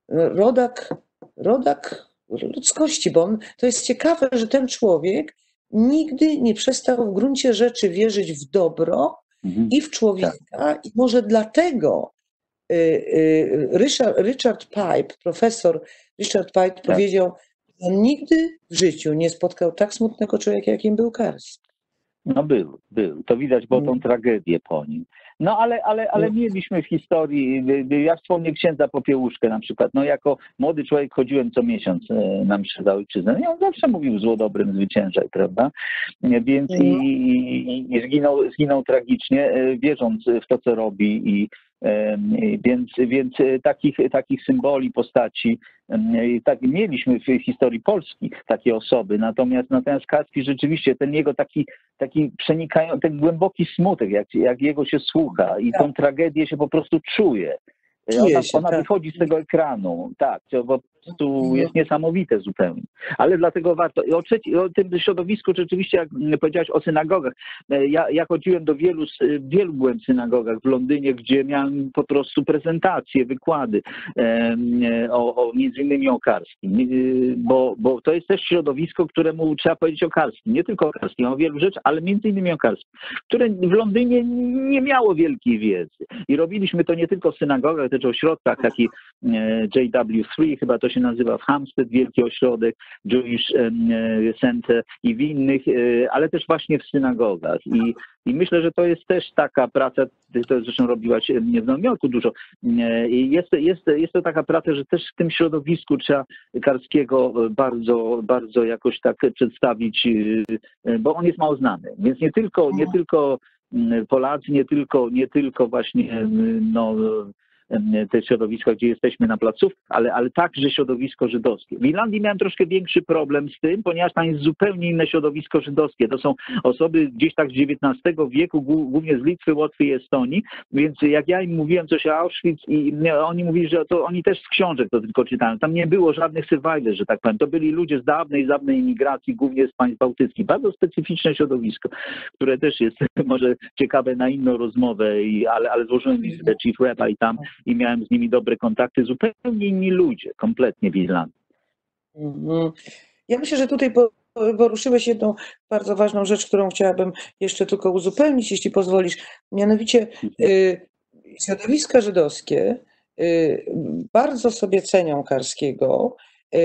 rodak, rodak ludzkości, bo on, to jest ciekawe, że ten człowiek nigdy nie przestał w gruncie rzeczy wierzyć w dobro
Mhm.
i w człowieka i może dlatego y, y, Richard, Richard Pipe, profesor Richard Pipe powiedział, że on nigdy w życiu nie spotkał tak smutnego człowieka, jakim był Karski.
No był, był. To widać, bo tą
Mm.
tragedię po nim. No ale, ale, ale
Mm.
mieliśmy w historii, y, y, ja wspomnę księdza Popiełuszkę na przykład. No jako młody człowiek chodziłem co miesiąc y, na mszę za ojczyznę. I on zawsze mówił zło dobrym zwyciężaj, prawda? Y, Więc i,
Mm.
i, i zginął, zginął tragicznie, y, wierząc w to, co robi i y, więc, więc y, takich, takich symboli, postaci y, tak, mieliśmy w historii polskich takie osoby, natomiast natomiast Karski rzeczywiście, ten jego taki taki przenikają, ten głęboki smutek, jak, jak jego się słucha i tą tragedię się po prostu czuje.
Czuje
Ona,
się,
ona
tak.
wychodzi z tego ekranu, tak, to po prostu
Mhm.
jest niesamowite zupełnie. Ale dlatego warto. I o, trzeci, o tym środowisku rzeczywiście, jak powiedziałeś o synagogach, ja, ja chodziłem do wielu, wielu byłem w synagogach w Londynie, gdzie miałem po prostu prezentacje, wykłady o, o między innymi o Karskim, bo, bo to jest też środowisko, któremu trzeba powiedzieć o Karskim, nie tylko o Karskim, o wielu rzeczach, ale między innymi o Karskim, które w Londynie nie miało wielkiej wiedzy. I robiliśmy to nie tylko w synagogach, też ośrodkach, taki J W trzy chyba to się nazywa w Hampstead, wielki ośrodek, Jewish Center i w innych, ale też właśnie w synagogach. I, i myślę, że to jest też taka praca, to zresztą robiłaś w Nowym Jorku dużo, i jest, jest, jest to taka praca, że też w tym środowisku trzeba Karskiego bardzo, bardzo jakoś tak przedstawić, bo on jest mało znany. Więc nie tylko, nie tylko Polacy, nie tylko, nie tylko właśnie no, te środowiska, gdzie jesteśmy na placówkach, ale, ale także środowisko żydowskie. W Irlandii miałem troszkę większy problem z tym, ponieważ tam jest zupełnie inne środowisko żydowskie. To są osoby gdzieś tak z dziewiętnastego wieku, głównie z Litwy, Łotwy i Estonii, więc jak ja im mówiłem coś o Auschwitz i oni mówili, że to oni też z książek to tylko czytają. Tam nie było żadnych survivors, że tak powiem. To byli ludzie z dawnej, z dawnej imigracji, głównie z państw bałtyckich. Bardzo specyficzne środowisko, które też jest może ciekawe na inną rozmowę, i, ale, ale złożyłem listę Chief Rabbi i tam i miałem z nimi dobre kontakty, zupełnie inni ludzie, kompletnie w Irlandii.
Ja myślę, że tutaj poruszyłeś jedną bardzo ważną rzecz, którą chciałabym jeszcze tylko uzupełnić, jeśli pozwolisz. Mianowicie y, środowiska żydowskie y, bardzo sobie cenią Karskiego y,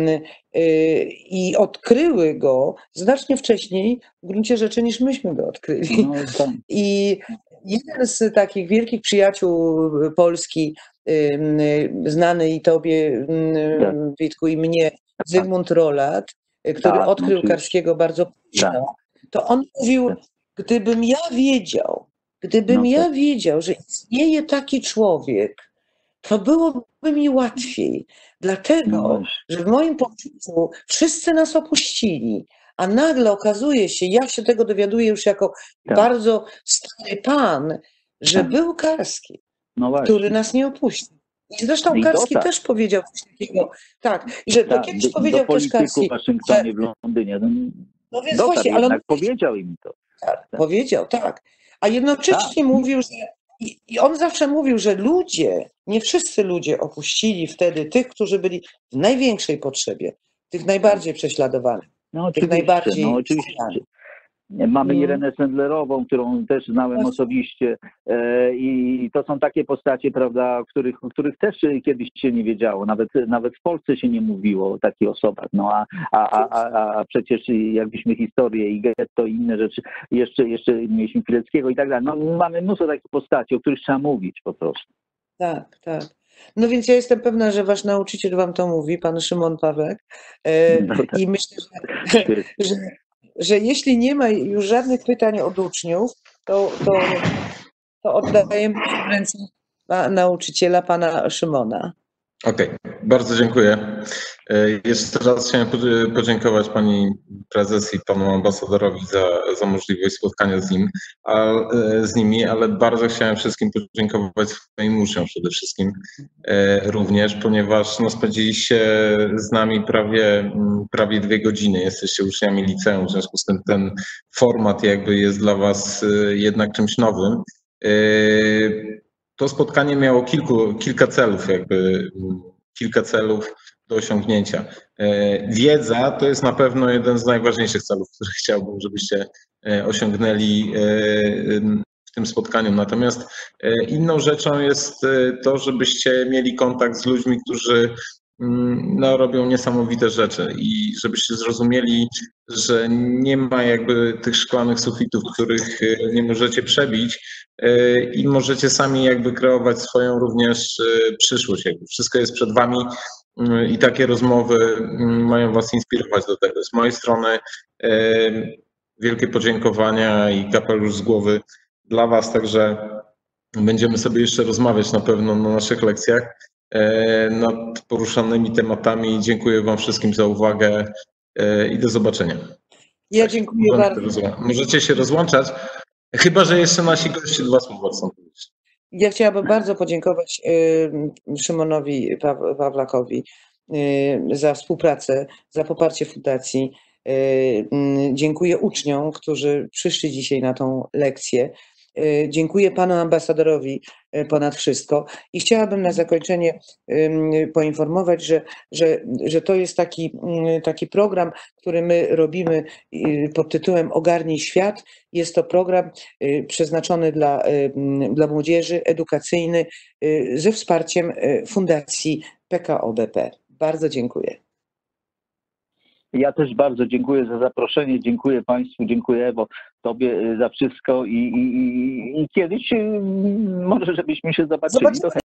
y, i odkryły go znacznie wcześniej w gruncie rzeczy niż myśmy go odkryli.
No, tak.
I jeden z takich wielkich przyjaciół Polski, znany i tobie, Witku, i mnie, Zygmunt Rolat, który
tak,
odkrył
oczywiście.
Karskiego bardzo późno, to on mówił, gdybym ja wiedział, gdybym
No
ja
tak.
wiedział, że istnieje taki człowiek, to byłoby mi łatwiej. Dlatego,
No właśnie.
że w moim poczuciu wszyscy nas opuścili, a nagle okazuje się, ja się tego dowiaduję już jako
Tak.
bardzo stary pan, że
Tak.
był Karski,
No właśnie.
który nas nie opuścił. I zresztą
I to
Karski
tak.
też powiedział coś takiego, tak, i że
Tak,
kiedyś
do,
powiedział
do
też
polityków
Karski,
w Waszyngtonie,
że,
w Londynie. No,
no więc
dotarł
właśnie, ale on
jednak, powiedział im to.
tak, powiedział, tak, a jednocześnie
Tak.
mówił, że i, i on zawsze mówił, że ludzie, nie wszyscy ludzie opuścili wtedy tych, którzy byli w największej potrzebie, tych najbardziej prześladowanych.
No
Tych
oczywiście,
najbardziej
no oczywiście.
wspierani.
Mamy
Mm.
Irenę Sendlerową, którą też znałem
Właśnie.
osobiście, e, i to są takie postacie, prawda, o których, o których też kiedyś się nie wiedziało, nawet, nawet w Polsce się nie mówiło o takich osobach, no a, a, a, a, a przecież jakbyśmy historię i getto i inne rzeczy, jeszcze, jeszcze mieliśmy Pileckiego i tak dalej, no mamy mnóstwo takich postaci, o których trzeba mówić po prostu.
Tak, tak. No więc ja jestem pewna, że wasz nauczyciel wam to mówi, pan Szymon Pawek. E,
No tak.
I myślę, że, że, że jeśli nie ma już żadnych pytań od uczniów, to, to, to oddajemy w ręce na, nauczyciela, pana Szymona.
Okej, okay, bardzo dziękuję. Jeszcze raz chciałem podziękować pani prezes i panu ambasadorowi za, za możliwość spotkania z nim, a, z nimi, ale bardzo chciałem wszystkim podziękować swoim uczniom przede wszystkim również, ponieważ no, spędziliście z nami prawie, prawie dwie godziny, jesteście uczniami liceum, w związku z tym ten format jakby jest dla was jednak czymś nowym. To spotkanie miało kilku, kilka celów, jakby kilka celów do osiągnięcia. Wiedza to jest na pewno jeden z najważniejszych celów, które chciałbym, żebyście osiągnęli w tym spotkaniu. Natomiast inną rzeczą jest to, żebyście mieli kontakt z ludźmi, którzy no, robią niesamowite rzeczy i żebyście zrozumieli, że nie ma jakby tych szklanych sufitów, których nie możecie przebić i możecie sami jakby kreować swoją również przyszłość. Jakby wszystko jest przed wami i takie rozmowy mają was inspirować do tego. Z mojej strony wielkie podziękowania i kapelusz z głowy dla was, także będziemy sobie jeszcze rozmawiać na pewno na naszych lekcjach nad poruszanymi tematami. Dziękuję wam wszystkim za uwagę i do zobaczenia.
Ja dziękuję bardzo.
Możecie się rozłączać, chyba że jeszcze nasi goście dwa słowa chcą powiedzieć.
Ja chciałabym bardzo podziękować Szymonowi Pawlakowi za współpracę, za poparcie fundacji. Dziękuję uczniom, którzy przyszli dzisiaj na tą lekcję. Dziękuję panu ambasadorowi ponad wszystko i chciałabym na zakończenie poinformować, że, że, że to jest taki, taki program, który my robimy pod tytułem Ogarnij Świat. Jest to program przeznaczony dla, dla młodzieży, edukacyjny ze wsparciem Fundacji P K O B P. Bardzo dziękuję.
Ja też bardzo dziękuję za zaproszenie, dziękuję Państwu, dziękuję Ewo, Tobie za wszystko i, i, i, i kiedyś może żebyśmy się zobaczyli.
Zobaczymy.